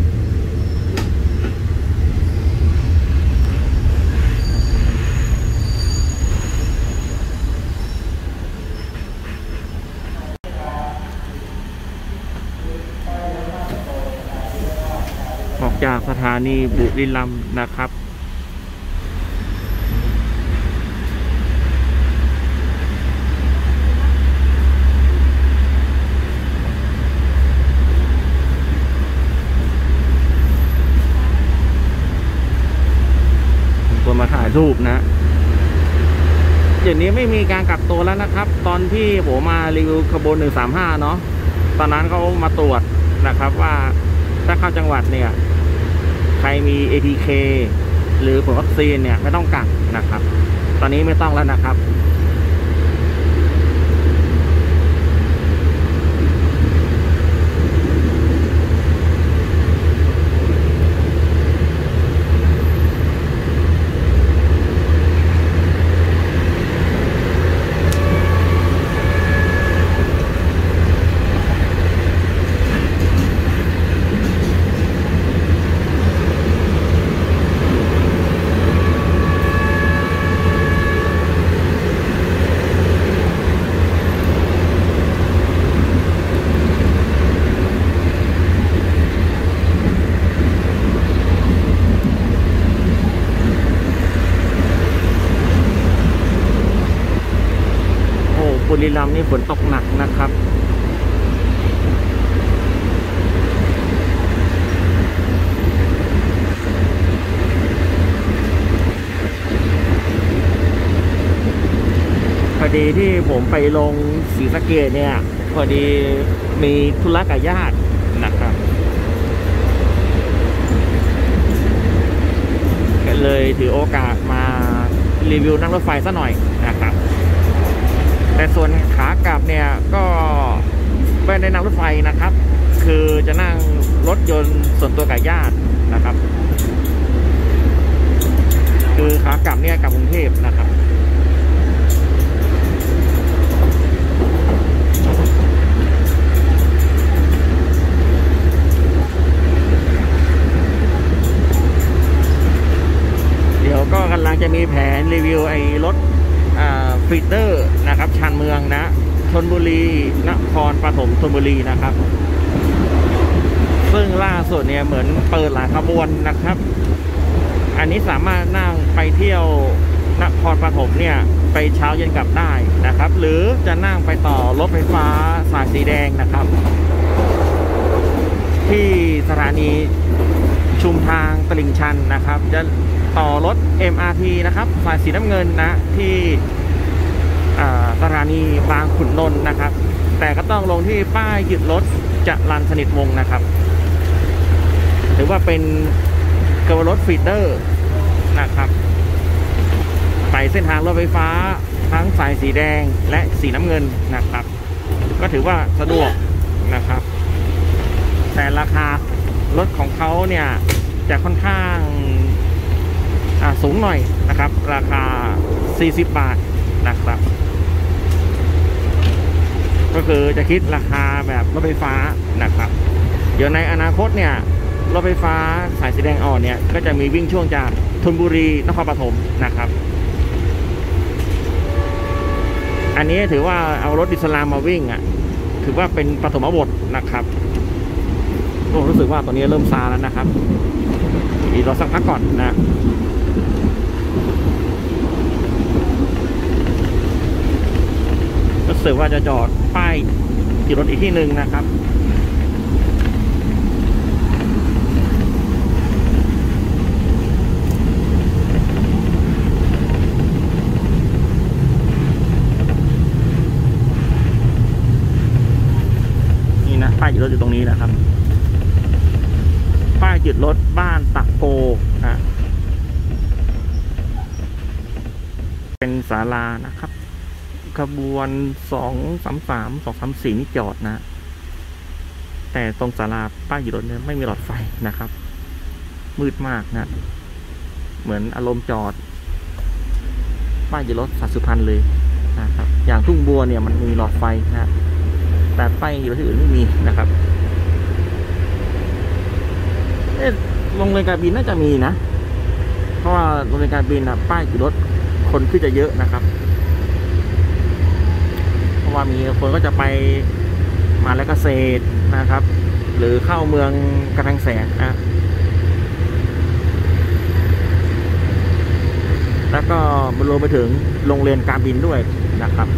ออกจากสถานีบุรีรัมย์นะครับมาถ่ายรูปนะเดี๋ยวนี้ไม่มีการกักตัวแล้วนะครับตอนที่ผมมารีวิวขบวนหนึ่งสามห้าเนาะตอนนั้นเขามาตรวจนะครับว่าถ้าเข้าจังหวัดเนี่ยใครมี เอ ที เค หรือผลวัคซีนเนี่ยไม่ต้องกักนะครับตอนนี้ไม่ต้องแล้วนะครับบุรีรัมย์นี่ฝนตกหนักนะครับพอดีที่ผมไปลงศรีสะเกษเนี่ยพอดีมีธุระกับญาตินะครับก็เลยถือโอกาสมารีวิวนั่งรถไฟซะหน่อยนะครับแต่ส่วนขากลับเนี่ยก็ไม่ได้นั่งรถไฟนะครับคือจะนั่งรถยนต์ส่วนตัวกับญาตินะครับคือขากลับเนี่ยกลับกรุงเทพนะครับเดี๋ยวก็กำลังจะมีแผนรีวิวไอ้รถฟีเดอร์นะครับชานเมืองนะชลบุรีนครปฐมชลบุรีนะครับซึ่งล่าสุดเนี่ยเหมือนเปิดหลายขบวนนะครับอันนี้สามารถนั่งไปเที่ยวนครปฐมเนี่ยไปเช้าเย็นกลับได้นะครับหรือจะนั่งไปต่อรถไฟฟ้าสายสีแดงนะครับที่สถานีชุมทางตลิ่งชันนะครับจะต่อรถ เอ็ม อาร์ ที นะครับสายสีน้ำเงินนะที่สถานีบางขุนนนท์นะครับแต่ก็ต้องลงที่ป้ายหยุดรถจรัญสนิทวงศ์นะครับถือว่าเป็นกระบวนรถฟีเดอร์นะครับไปเส้นทางรถไฟฟ้าทั้งสายสีแดงและสีน้ำเงินนะครับก็ถือว่าสะดวกนะครับแต่ราคารถของเขาเนี่ยจะค่อนข้างสูงหน่อยนะครับราคาสี่สิบบาทนะครับก็คือจะคิดราคาแบบรถไฟฟ้านะครับเดี๋ยวในอนาคตเนี่ยรถไฟฟ้าสายสีแดงอ่อนเนี่ยก็จะมีวิ่งช่วงจากธนบุรีนครปฐมนะครับอันนี้ถือว่าเอารถอิสลามมาวิ่งอ่ะถือว่าเป็นปฐมบทนะครับผมรู้สึกว่าตอนนี้เริ่มซาแล้วนะครับอีกรอสักพักก่อนนะรู้สึกว่าจะจอดป้ายที่รถอีกที่หนึ่งนะครับายหยุดรถอยู่ตรงนี้นะครับป้ายหยุดรถบ้านตะโกนะเป็นศาลานะครับขบวนสองสามสามสองสามสี่นี่จอดนะแต่ตรงศาลาป้ายหยุดรถเนี่ยไม่มีหลอดไฟนะครับมืดมากนะเหมือนอารมณ์จอดป้ายหยุดรถสัตว์สุพรรณเลยนะครับอย่างทุ่งบัวเนี่ยมันมีหลอดไฟนะแต่ป้ายหยุดรถที่อื่นไม่มีนะครับเอ๊ะโรงเรียนการบินน่าจะมีนะเพราะว่าโรงเรียนการบินนะป้ายหยุดรถคนขึ้นจะเยอะนะครับเพราะว่ามีคนก็จะไปมาแล้วเกษตรนะครับหรือเข้าเมืองกระทังแสนนะแล้วก็รวมไปถึงโรงเรียนการบินด้วยนะครับ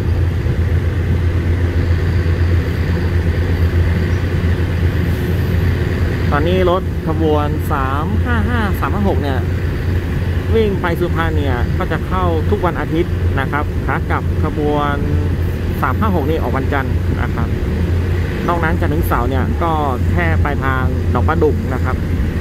ตอนนี้รถขบวนสามห้าห้า สามห้าหกเนี่ยวิ่งไปสุพรรณเนี่ยก็จะเข้าทุกวันอาทิตย์นะครับขากลับขบวนสามห้าหกนี่ออกวันจันทร์นะครับนอกนั้นจันทร์ถึงเสาร์เนี่ยก็แค่ไปทางหนองปลาดุกนะครับ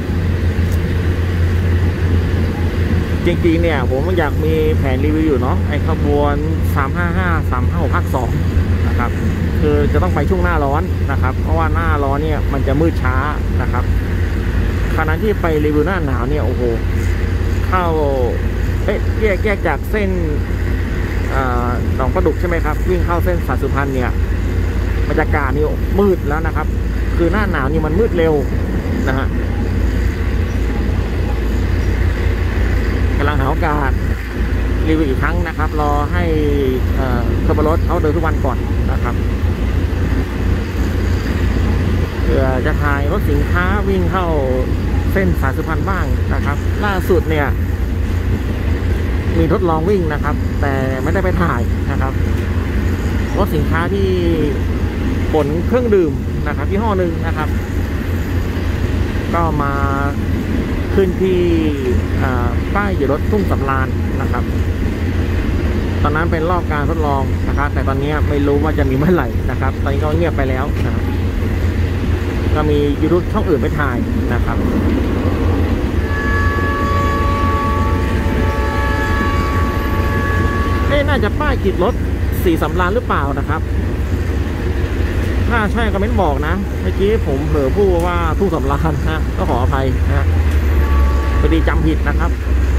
จริงๆเนี่ยผมอยากมีแผนรีวิวอยู่เนาะไอ้ขบวนสามห้าห้า สามห้าหกภาคสองนะครับคือจะต้องไปช่วงหน้าร้อนนะครับเพราะว่าหน้าร้อนเนี่ยมันจะมืดช้านะครับขณะที่ไปรีวิวหน้าหนาวเนี่ยโอ้โหเข้าเอ๊ะแยกแยกจากเส้นหนองปลาดุกใช่ไหมครับวิ่งเข้าเส้นสัตว์สุพรรณเนี่ยบรรยากาศนี่มืดแล้วนะครับคือหน้าหนาวนี่มันมืดเร็วนะฮะกำลังหาโอกาสรีวิวอีกครั้งนะครับรอให้ขบวนรถเขาเดินทุกวันก่อนนะครับเพื่อจะถ่ายรถสินค้าวิ่งเข้าเส้นสายสุพรรณบ้างนะครับล่าสุดเนี่ยมีทดลองวิ่งนะครับแต่ไม่ได้ไปถ่ายนะครับรถสินค้าที่ขนเครื่องดื่มนะครับยี่ห้อหนึ่งนะครับก็มาขึ้นที่ป้ายหยุดรถทุ่งสำราญนะครับตอนนั้นเป็นรอบการทดลองนะครับแต่ตอนนี้ไม่รู้ว่าจะมีเมื่อไหร่นะครับตอนนี้ก็เงียบไปแล้วนะครับก็มียูทูบช่องอื่นไปถ่ายนะครับเอ๊ะน่าจะป้ายหยุดรถสีสำราญหรือเปล่านะครับถ้าใช่คอมเมนต์บอกนะเมื่อกี้ผมเผลอพูดว่าทุ่งสำราญนะก็ขออภัยนะพอดีจำผิดนะครับ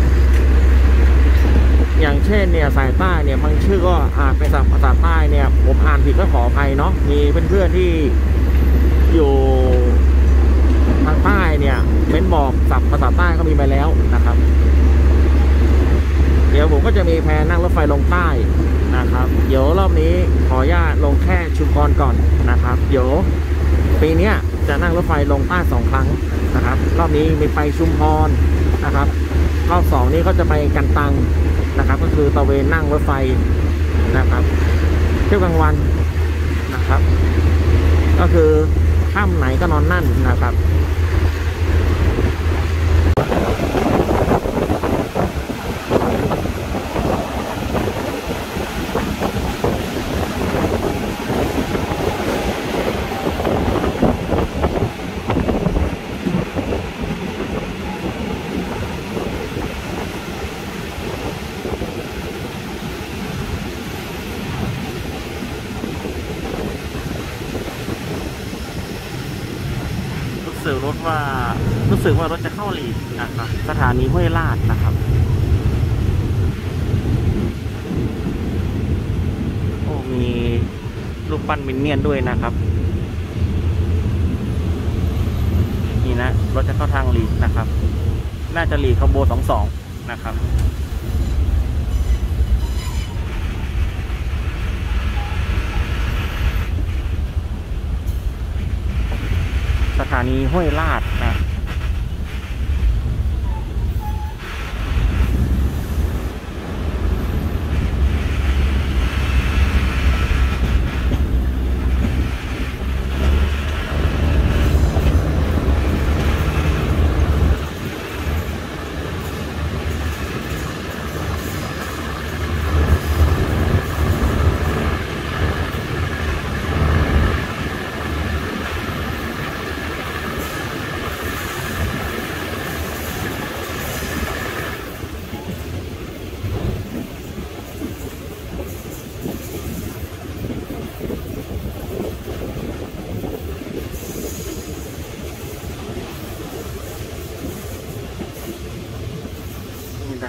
อย่างเช่นเนี่ยสายใต้เนี่ยบางชื่อก็อ่านเป็นภาษาใต้เนี่ยผมอ่านผิดก็ขออภัยเนาะมีเพื่อนๆที่อยู่ทางใต้เนี่ยเม้นบอกศัพท์ภาษาใต้ก็มีไปแล้วนะครับเดี๋ยวผมก็จะมีแผนนั่งรถไฟลงใต้นะครับเดี๋ยวรอบนี้ขออนุญาตลงแค่ชุมพรก่อนนะครับเดี๋ยวปีนี้จะนั่งรถไฟลงใต้สองครั้งนะครับรอบนี้มีไปชุมพรนะครับรอบสองนี้ก็จะไปกันตังนะครับก็คือตะเวนนั่งรถไฟนะครับเที่ยวกลางวันนะครับก็คือค่ำไหนก็นอนนั่นนะครับรู้สึกรถว่ารู้สึกว่ารถจะเข้าหลีกนะครับสถานีห้วยลาดนะครับโอ้มีรูปปั้นมินเนี่ยนด้วยนะครับนี่นะรถจะเข้าทางหลีกนะครับน่าจะหลีกขบวนสองสองนะครับสถานีห้วยลาดนะ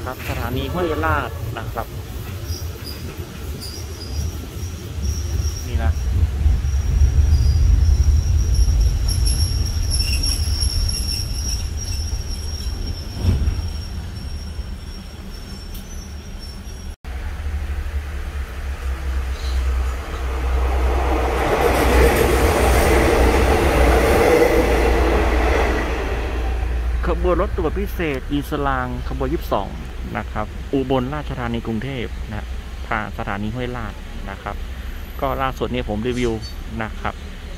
นะครับสถานีห้วยลาดนะครับนี่นะขบวนรถตรวจพิเศษอีสลางขบวนยี่สิบสองนะครับอุบลราชธานีกรุงเทพนะผ่านสถานีห้วยลาดนะครับก็ล่าสุดนี้ผมรีวิวนะครับ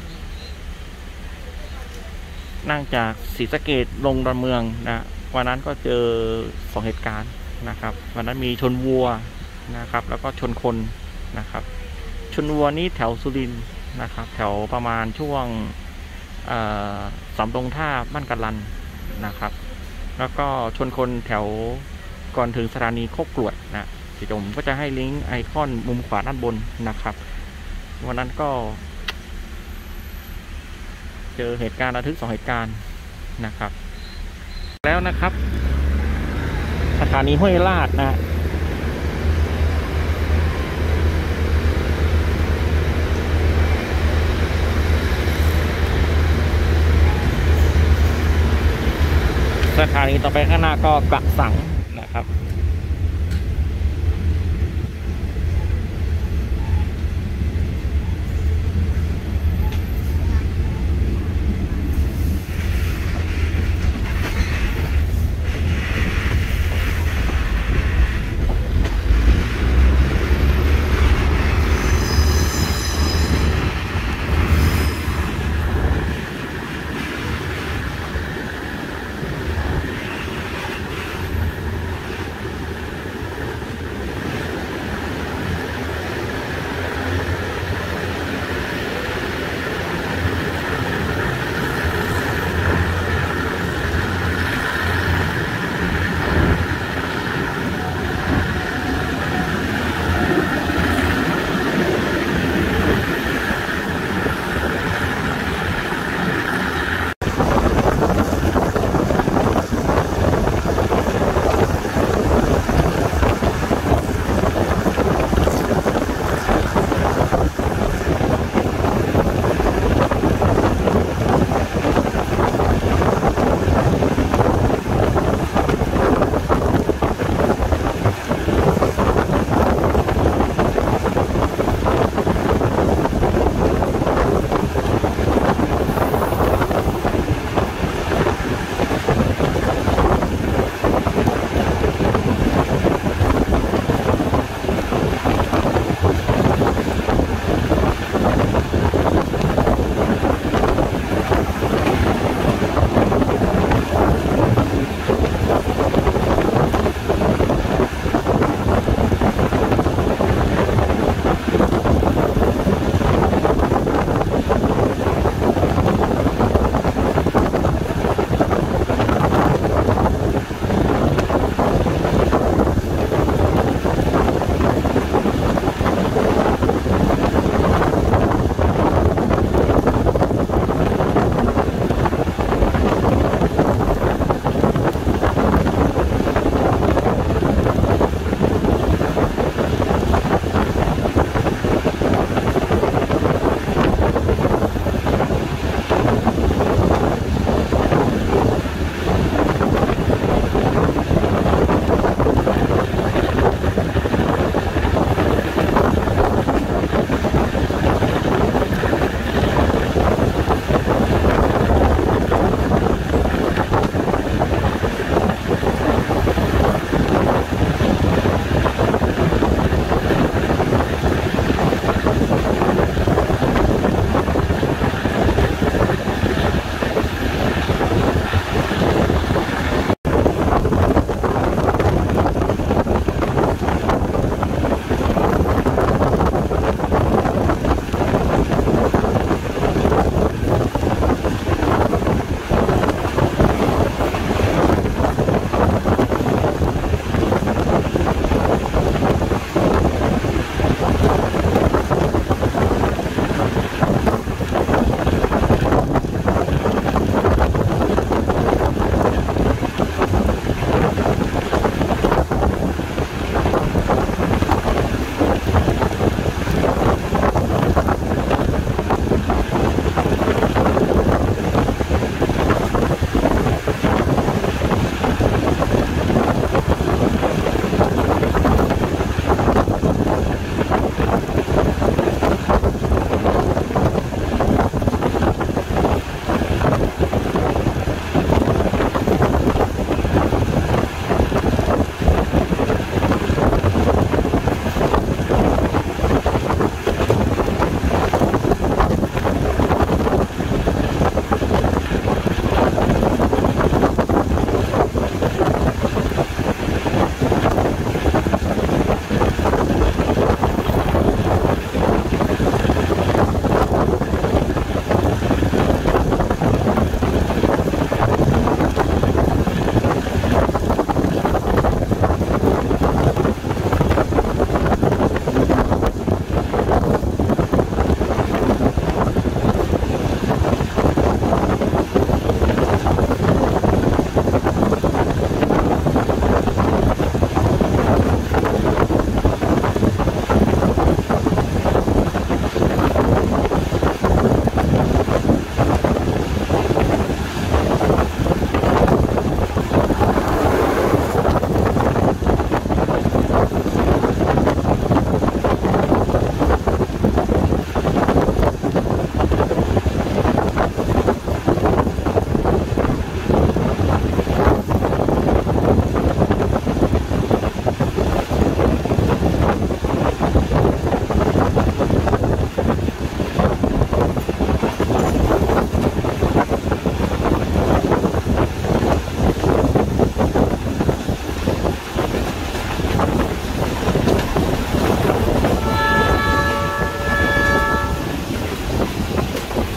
นั่งจากศรีสะเกษลงดอนเมืองนะวันนั้นก็เจอสองเหตุการณ์นะครับวันนั้นมีชนวัวนะครับแล้วก็ชนคนนะครับชนวัวนี้แถวสุรินทร์นะครับแถวประมาณช่วงสามตรงท่าบ้านกัลันนะครับแล้วก็ชนคนแถวก่อนถึงสถานีโคกกรวดนะเดี๋ยวผมก็จะให้ลิงก์ไอคอนมุมขวาด้านบนนะครับวันนั้นก็เจอเหตุการณ์ระทึกสองเหตุการณ์นะครับแล้วนะครับสถานีห้วยลาดนะสถานีต่อไปข้างหน้าก็กระสังนะครับ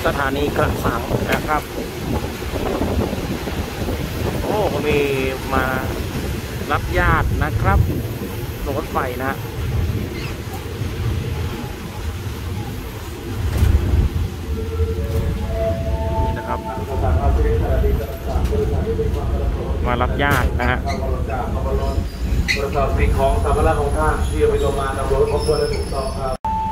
สถานีกระสังนะครับโอ้มีมารับญาตินะครับรถไฟนะนี่นะครับมารับญาตินะฮะตรวจสอบสิ่งของสัมภาระของท่านที่เอาไปลงมาตำรวจครบถ้วนและถูกต้องครับ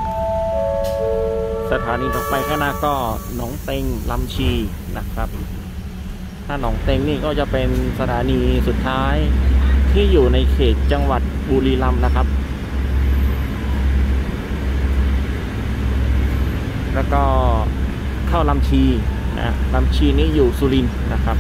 สถานีต่อไปข้างหน้าก็หนองเต็งลำชีนะครับถ้าหนองเต็งนี่ก็จะเป็นสถานีสุดท้ายที่อยู่ในเขตจังหวัดบุรีรัมย์นะครับแล้วก็เข้าลำชีนะลำชีนี่อยู่สุรินทร์นะครับ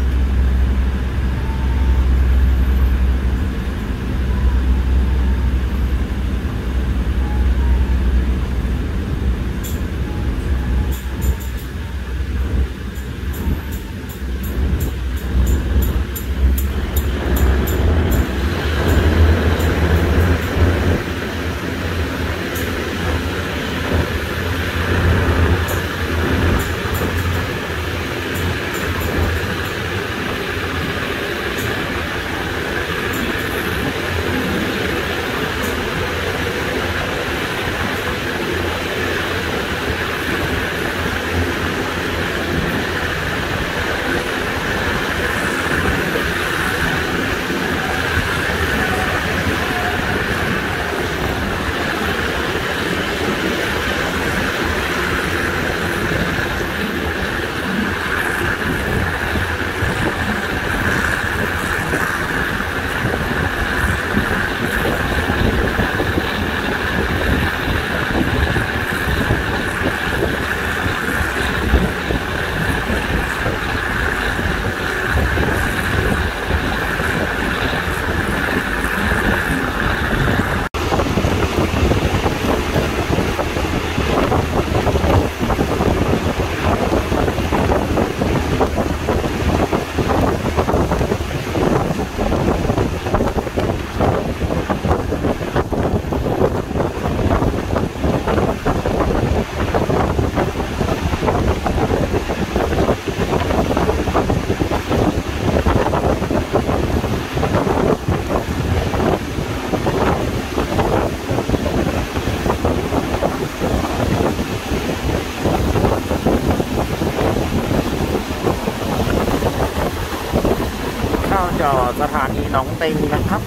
จอดสถานีหนองเต็งนะครับ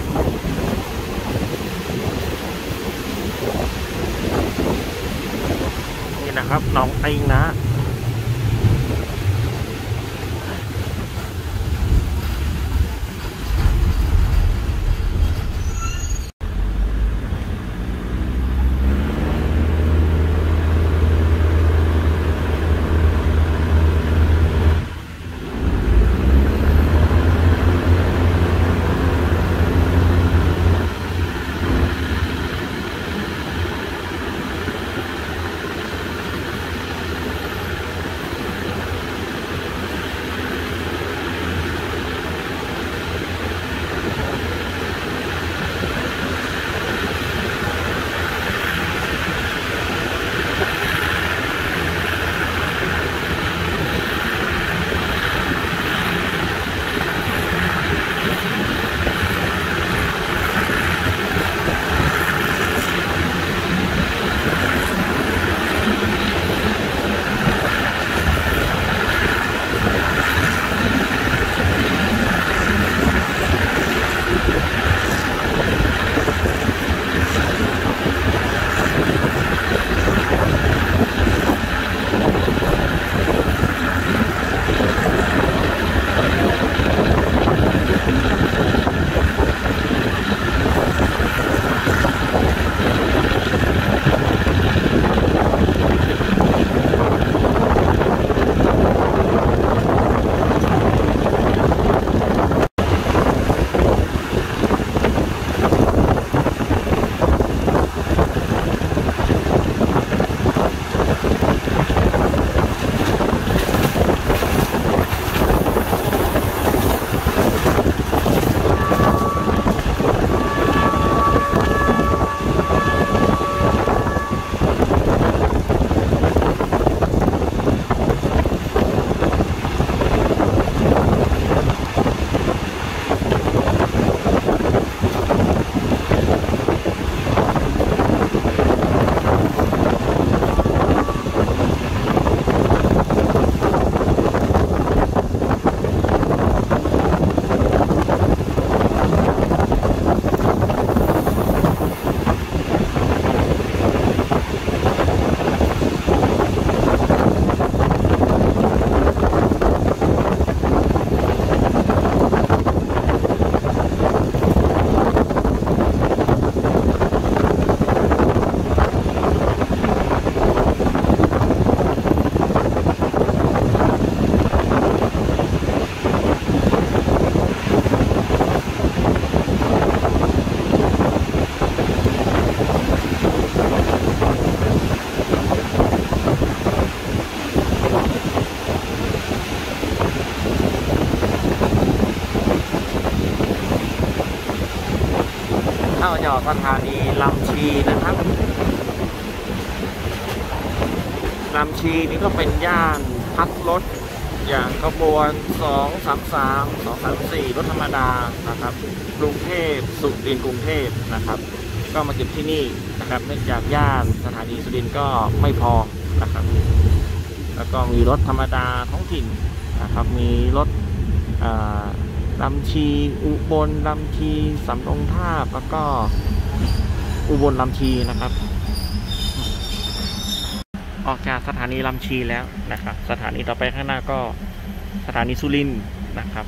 นี่นะครับหนองเต็งนะเข้าจะออกสถานีลำชีนะครับลำชีนี่ก็เป็นย่านพักรถอย่างขบวนสองสามสาม สองสามสี่รถธรรมดานะครับกรุงเทพสุรินทร์กรุงเทพนะครับ ก็มาเก็บที่นี่นะครับเนื่องจากย่านสถานีสุรินทร์ก็ไม่พอนะครับแล้วก็มีรถธรรมดาท้องถิ่นนะครับมีรถลำชีอุบลลำชีสำโรงทาบแล้วก็อุบลลำชีนะครับออกจากสถานีลำชีแล้วนะครับสถานีต่อไปข้างหน้าก็สถานีสุรินทร์นะครับ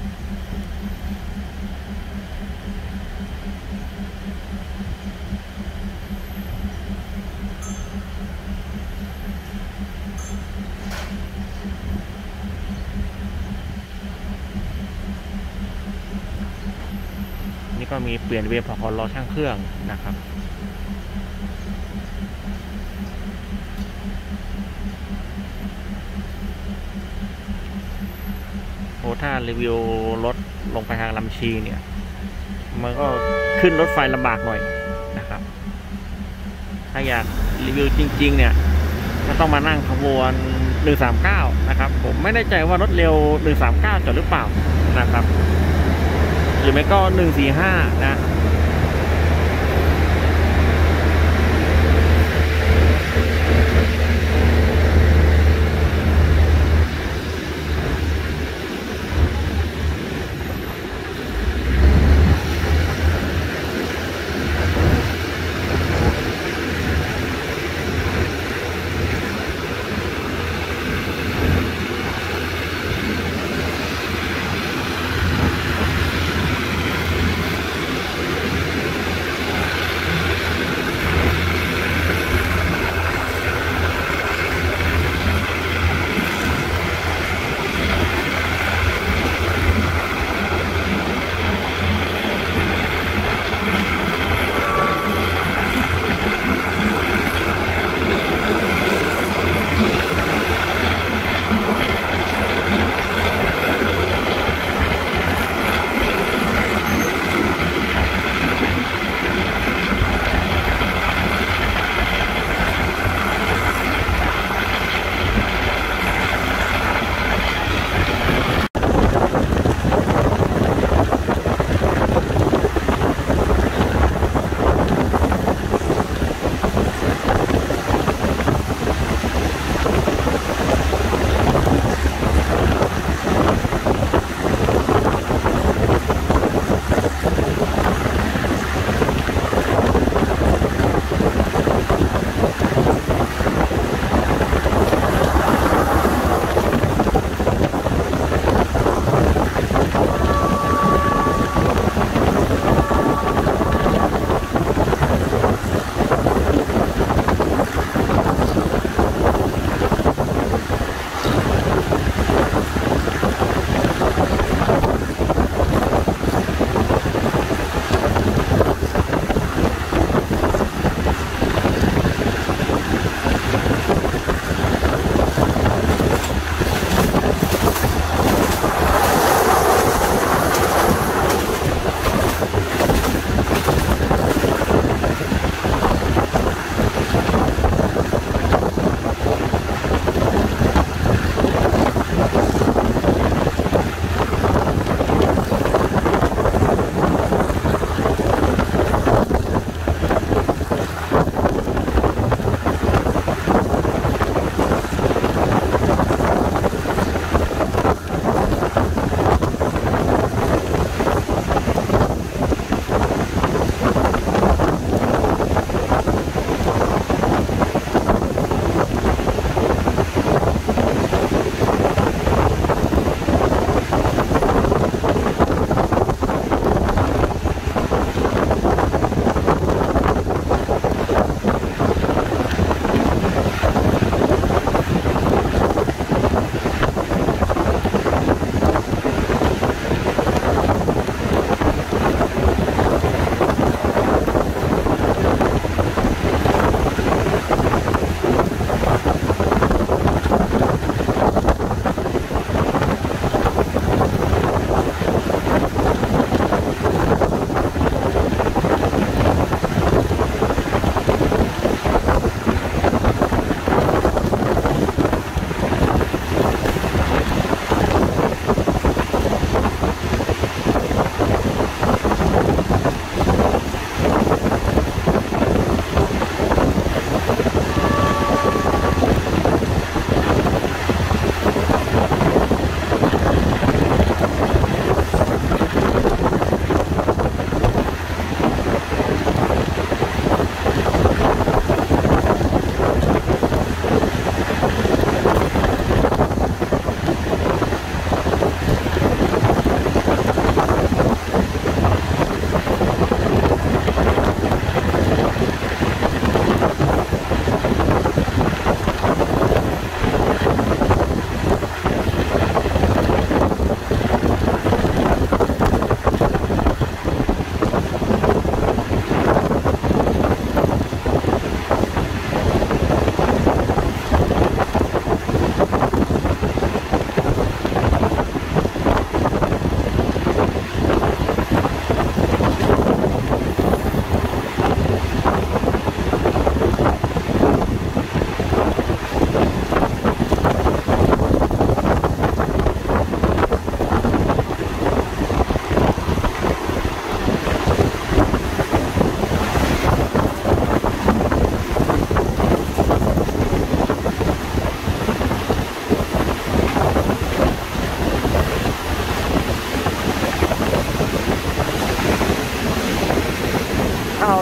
นี่ก็มีเปลี่ยนเวรพอรอช่างเครื่องนะครับโอ้ถ้ารีวิวรถลงไปทางลำชีเนี่ยมันก็ขึ้นรถไฟลำบากหน่อยนะครับถ้าอยากรีวิวจริงๆเนี่ยก็ต้องมานั่งขบวนหนึ่งสามเก้านะครับผมไม่แน่ใจว่ารถเร็วหนึ่งสามเก้าจอดหรือเปล่านะครับหรือไม่ก็หนึ่งสี่ห้านะ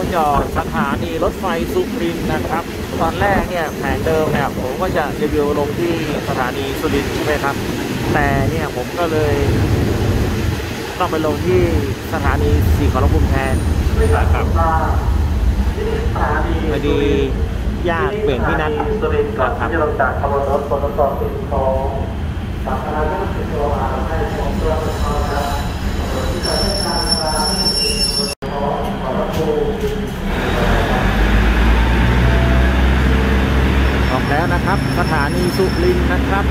จอดสถานีรถไฟสุรินทร์นะครับตอนแรกเนี่ยแผนเดิมเนี่ยผมก็จะรีวิวลงที่สถานีสุรินทร์ใช่ไหมครับแต่เนี่ยผมก็เลยต้องไปลงที่สถานีสีขอรภูมิแทนนะครับพอดีญาติเปลี่ยนที่นัดนะครับที่เราจากขบวนรถปตทสี่สองสาขาที่สิบโลอาร์ให้ของเรือของเราครับที่จะให้การทางของขอรภูมิออกแล้วนะครับสถานีสุรินทร์นะครับ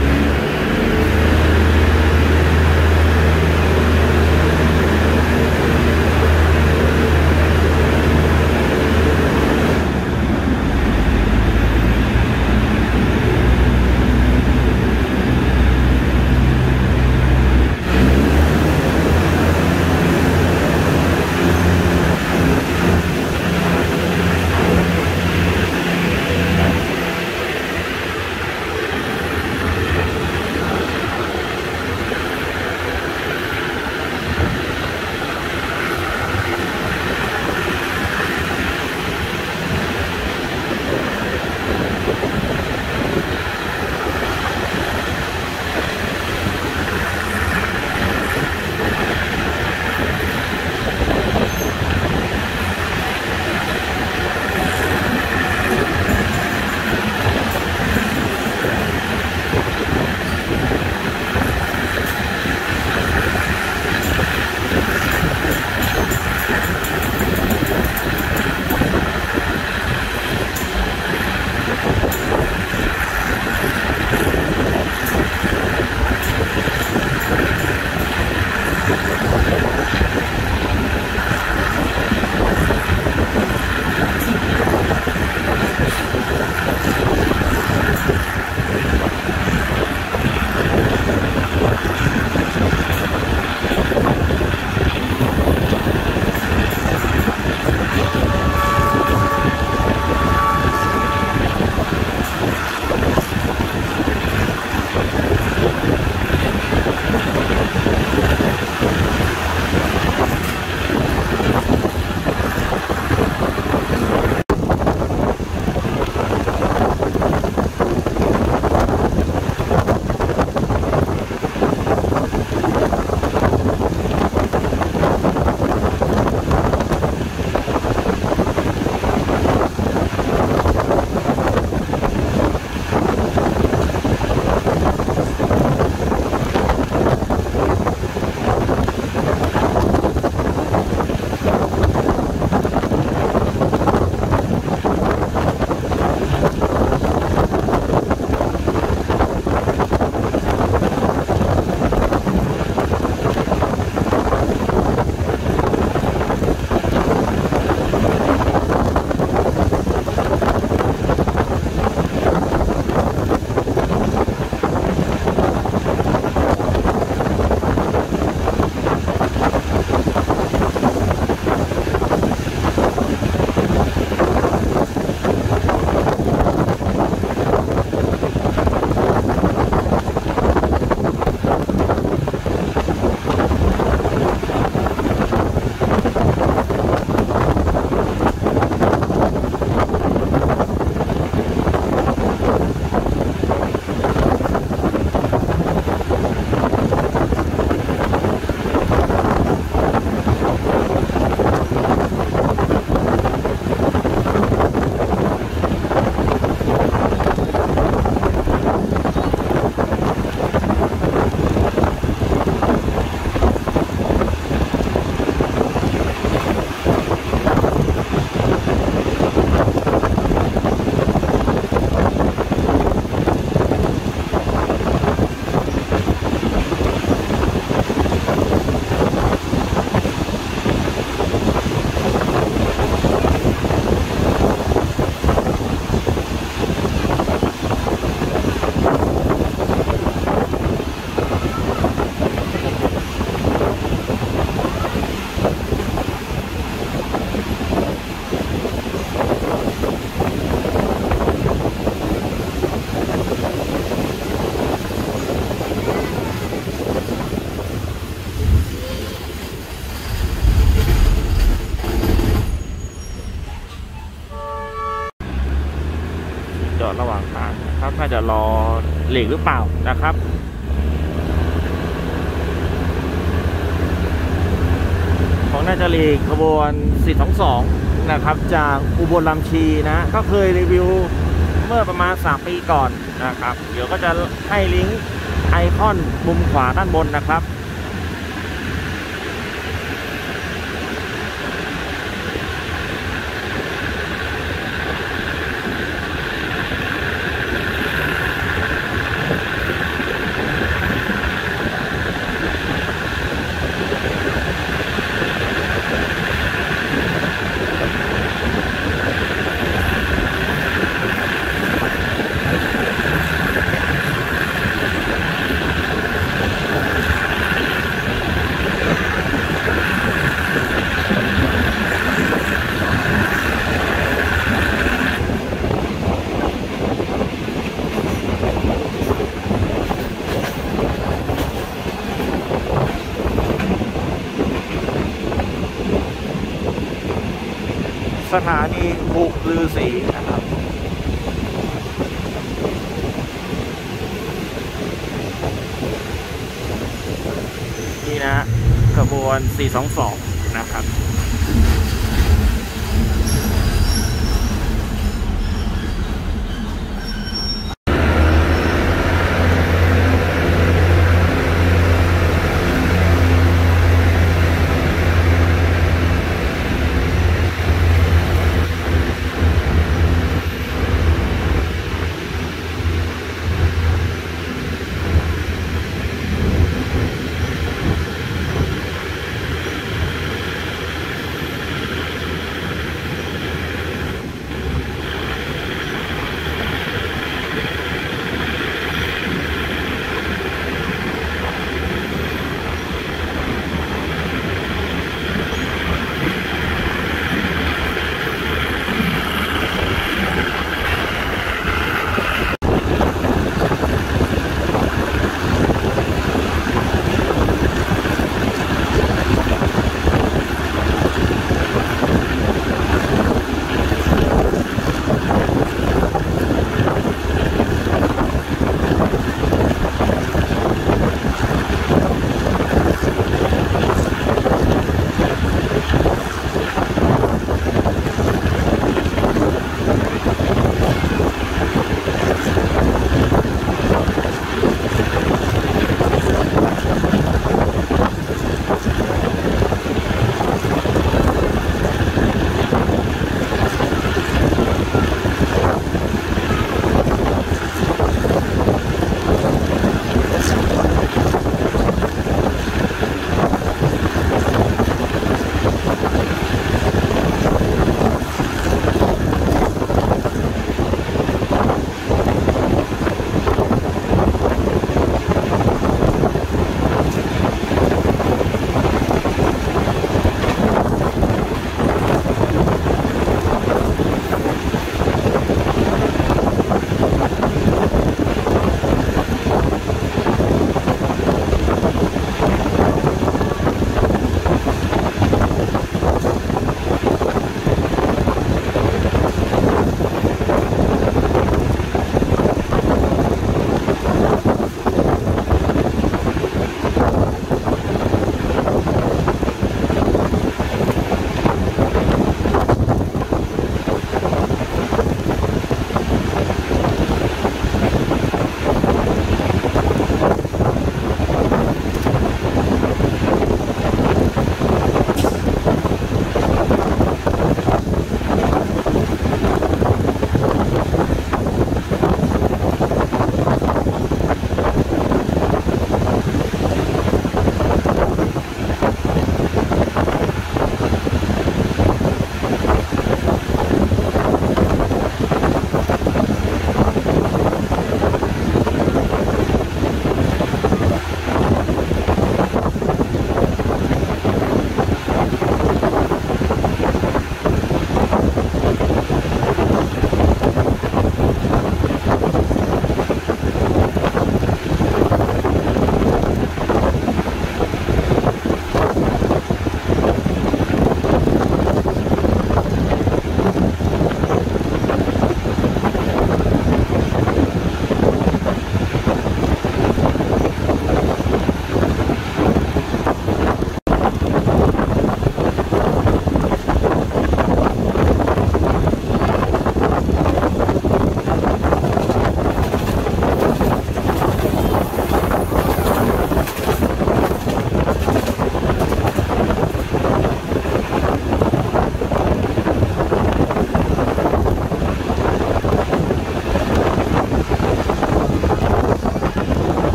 รอหลีกหรือเปล่านะครับของน่าจะหลีกขบวนสี่สองสองนะครับจากอุบลราชธานีนะก็เคยรีวิวเมื่อประมาณสามปีก่อนนะครับเดี๋ยวก็จะให้ลิงก์ไอคอนมุมขวาด้านบนนะครับสถานีบุลือศรีนะครับนี่นะขบวนสี่สองสองนะครับ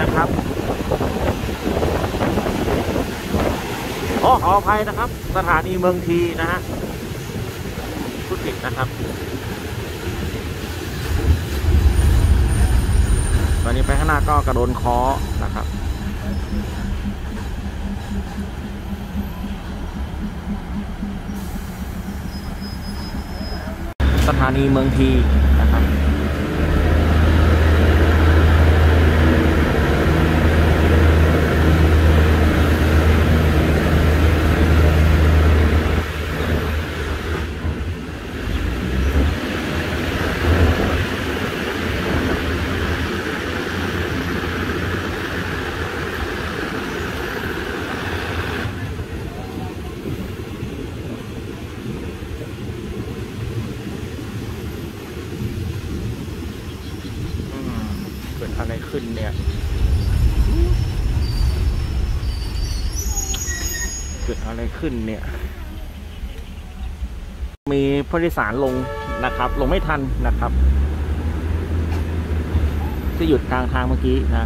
นะครับอ๋อขออภัยนะครับสถานีเมืองทีนะฮะพูดผิดนะครับตอนนี้ไปข้างหน้าก็กระโดนคอนะครับสถานีเมืองทีนะครับเกิดอะไรขึ้นเนี่ยเกิดอะไรขึ้นเนี่ยมีผู้โดยสารลงนะครับลงไม่ทันนะครับที่หยุดกลางทางเมื่อกี้นะ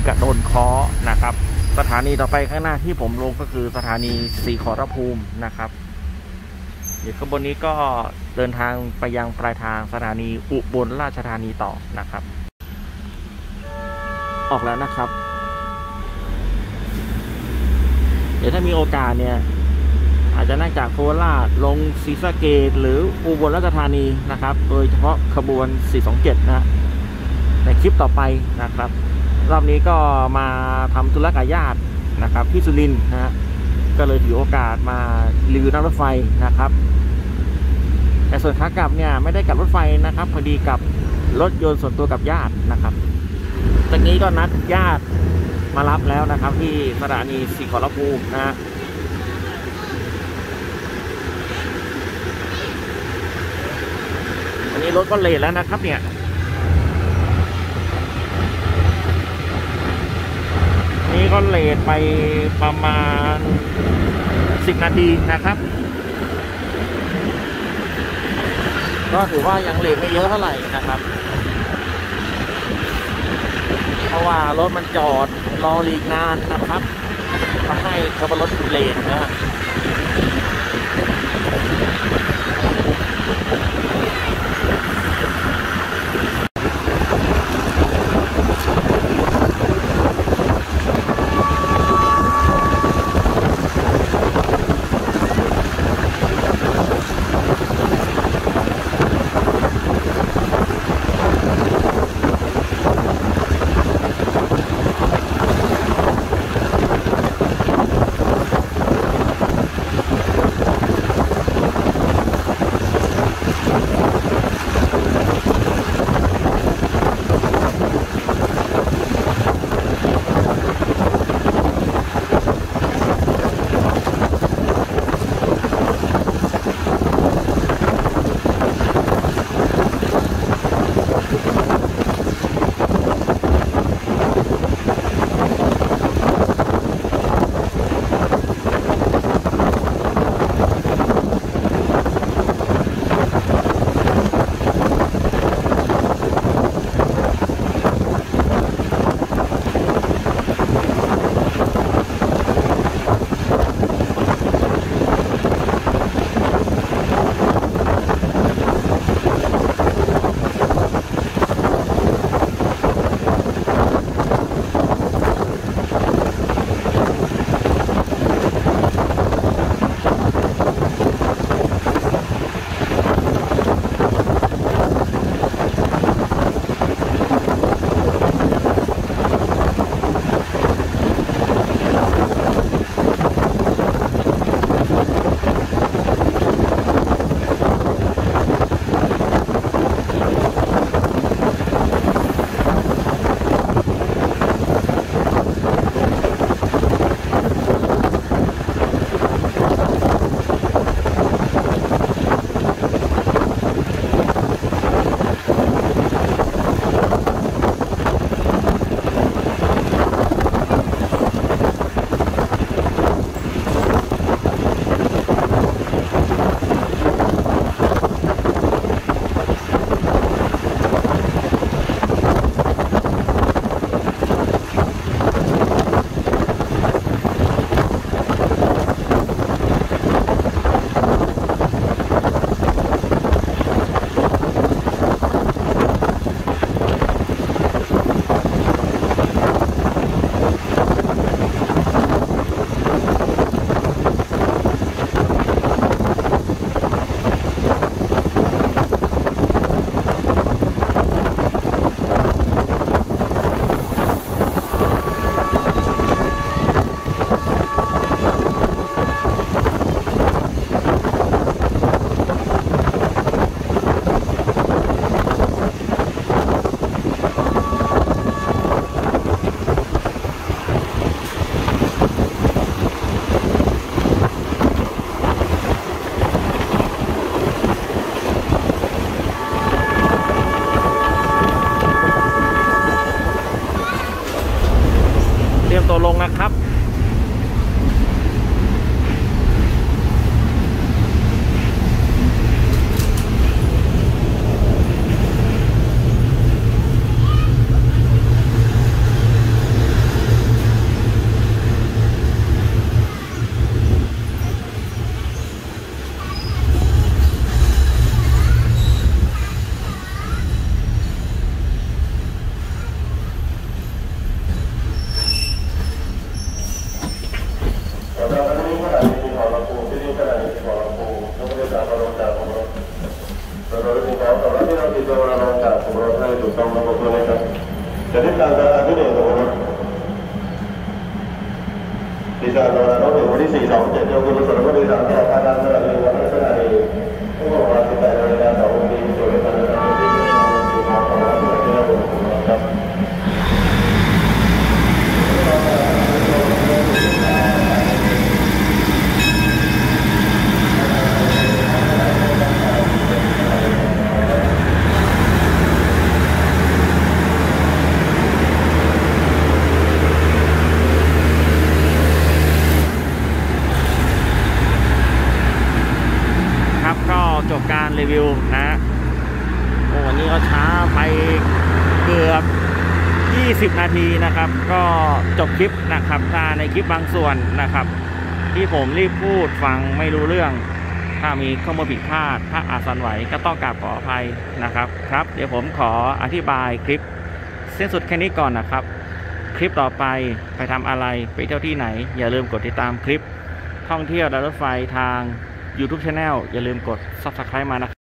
กระโดนค้อนะครับสถานีต่อไปข้างหน้าที่ผมลงก็คือสถานีศรีขอรภูมินะครับเดี๋ยวขบวนนี้ก็เดินทางไปยังปลายทางสถานีอุบลราชธานีต่อนะครับออกแล้วนะครับ เดี๋ยวถ้ามีโอกาสเนี่ยอาจจะนั่งจากโคราชลงศรีสะเกษหรืออุบลราชธานีนะครับโดยเฉพาะขบวนสี่สองเจ็ดนะในคลิปต่อไปนะครับรอบนี้ก็มาทำธุระกับญาตินะครับที่สุรินทร์นะฮะก็เลยถือโอกาสมารีวิวนั่งรถไฟนะครับแต่ส่วนขากลับเนี่ยไม่ได้กลับรถไฟนะครับพอดีกับรถยนต์ส่วนตัวกับญาตินะครับตอนนี้ก็นัดญาติมารับแล้วนะครับที่สถานีศรีขอรภูมินะฮะอันนี้รถก็เลทแล้วนะครับเนี่ยนี่ก็เลทไปประมาณสิบนาทีนะครับก็ถือว่ายังเลทไม่เยอะเท่าไหร่นะครับเพราะว่ารถมันจอดรอหลีกนานนะครับทำให้ขบวนรถเลทนะตัวลงนะครับ Jadi tanggal itu nih teman-teman. Di saat orang orang beri sih sama jadi aku tuh selalu di saat apa dan lagi orang sedang di oh orang kita yang tahu di sore pada saat itu di mana orang kita berada. จบการรีวิวนะโอ้วันนี้ก็ช้าไปเกือบยี่สิบนาทีนะครับ ก็จบคลิปนะครับถ้าในคลิปบางส่วนนะครับ ที่ผมรีบพูดฟังไม่รู้เรื่องถ้ามีข้อมูลผิดพลาดถ้าอาจสั่นไหวก็ต้องกราบขออภัยนะครับครับเดี๋ยวผมขออธิบายคลิปสิ้นสุดแค่นี้ก่อนนะครับคลิปต่อไปไปทำอะไรไปเที่ยวที่ไหนอย่าลืมกดติดตามคลิปท่องเที่ยวรถไฟทาง YouTube Channel อย่าลืมกด ซับสไครบ์ มานะครับ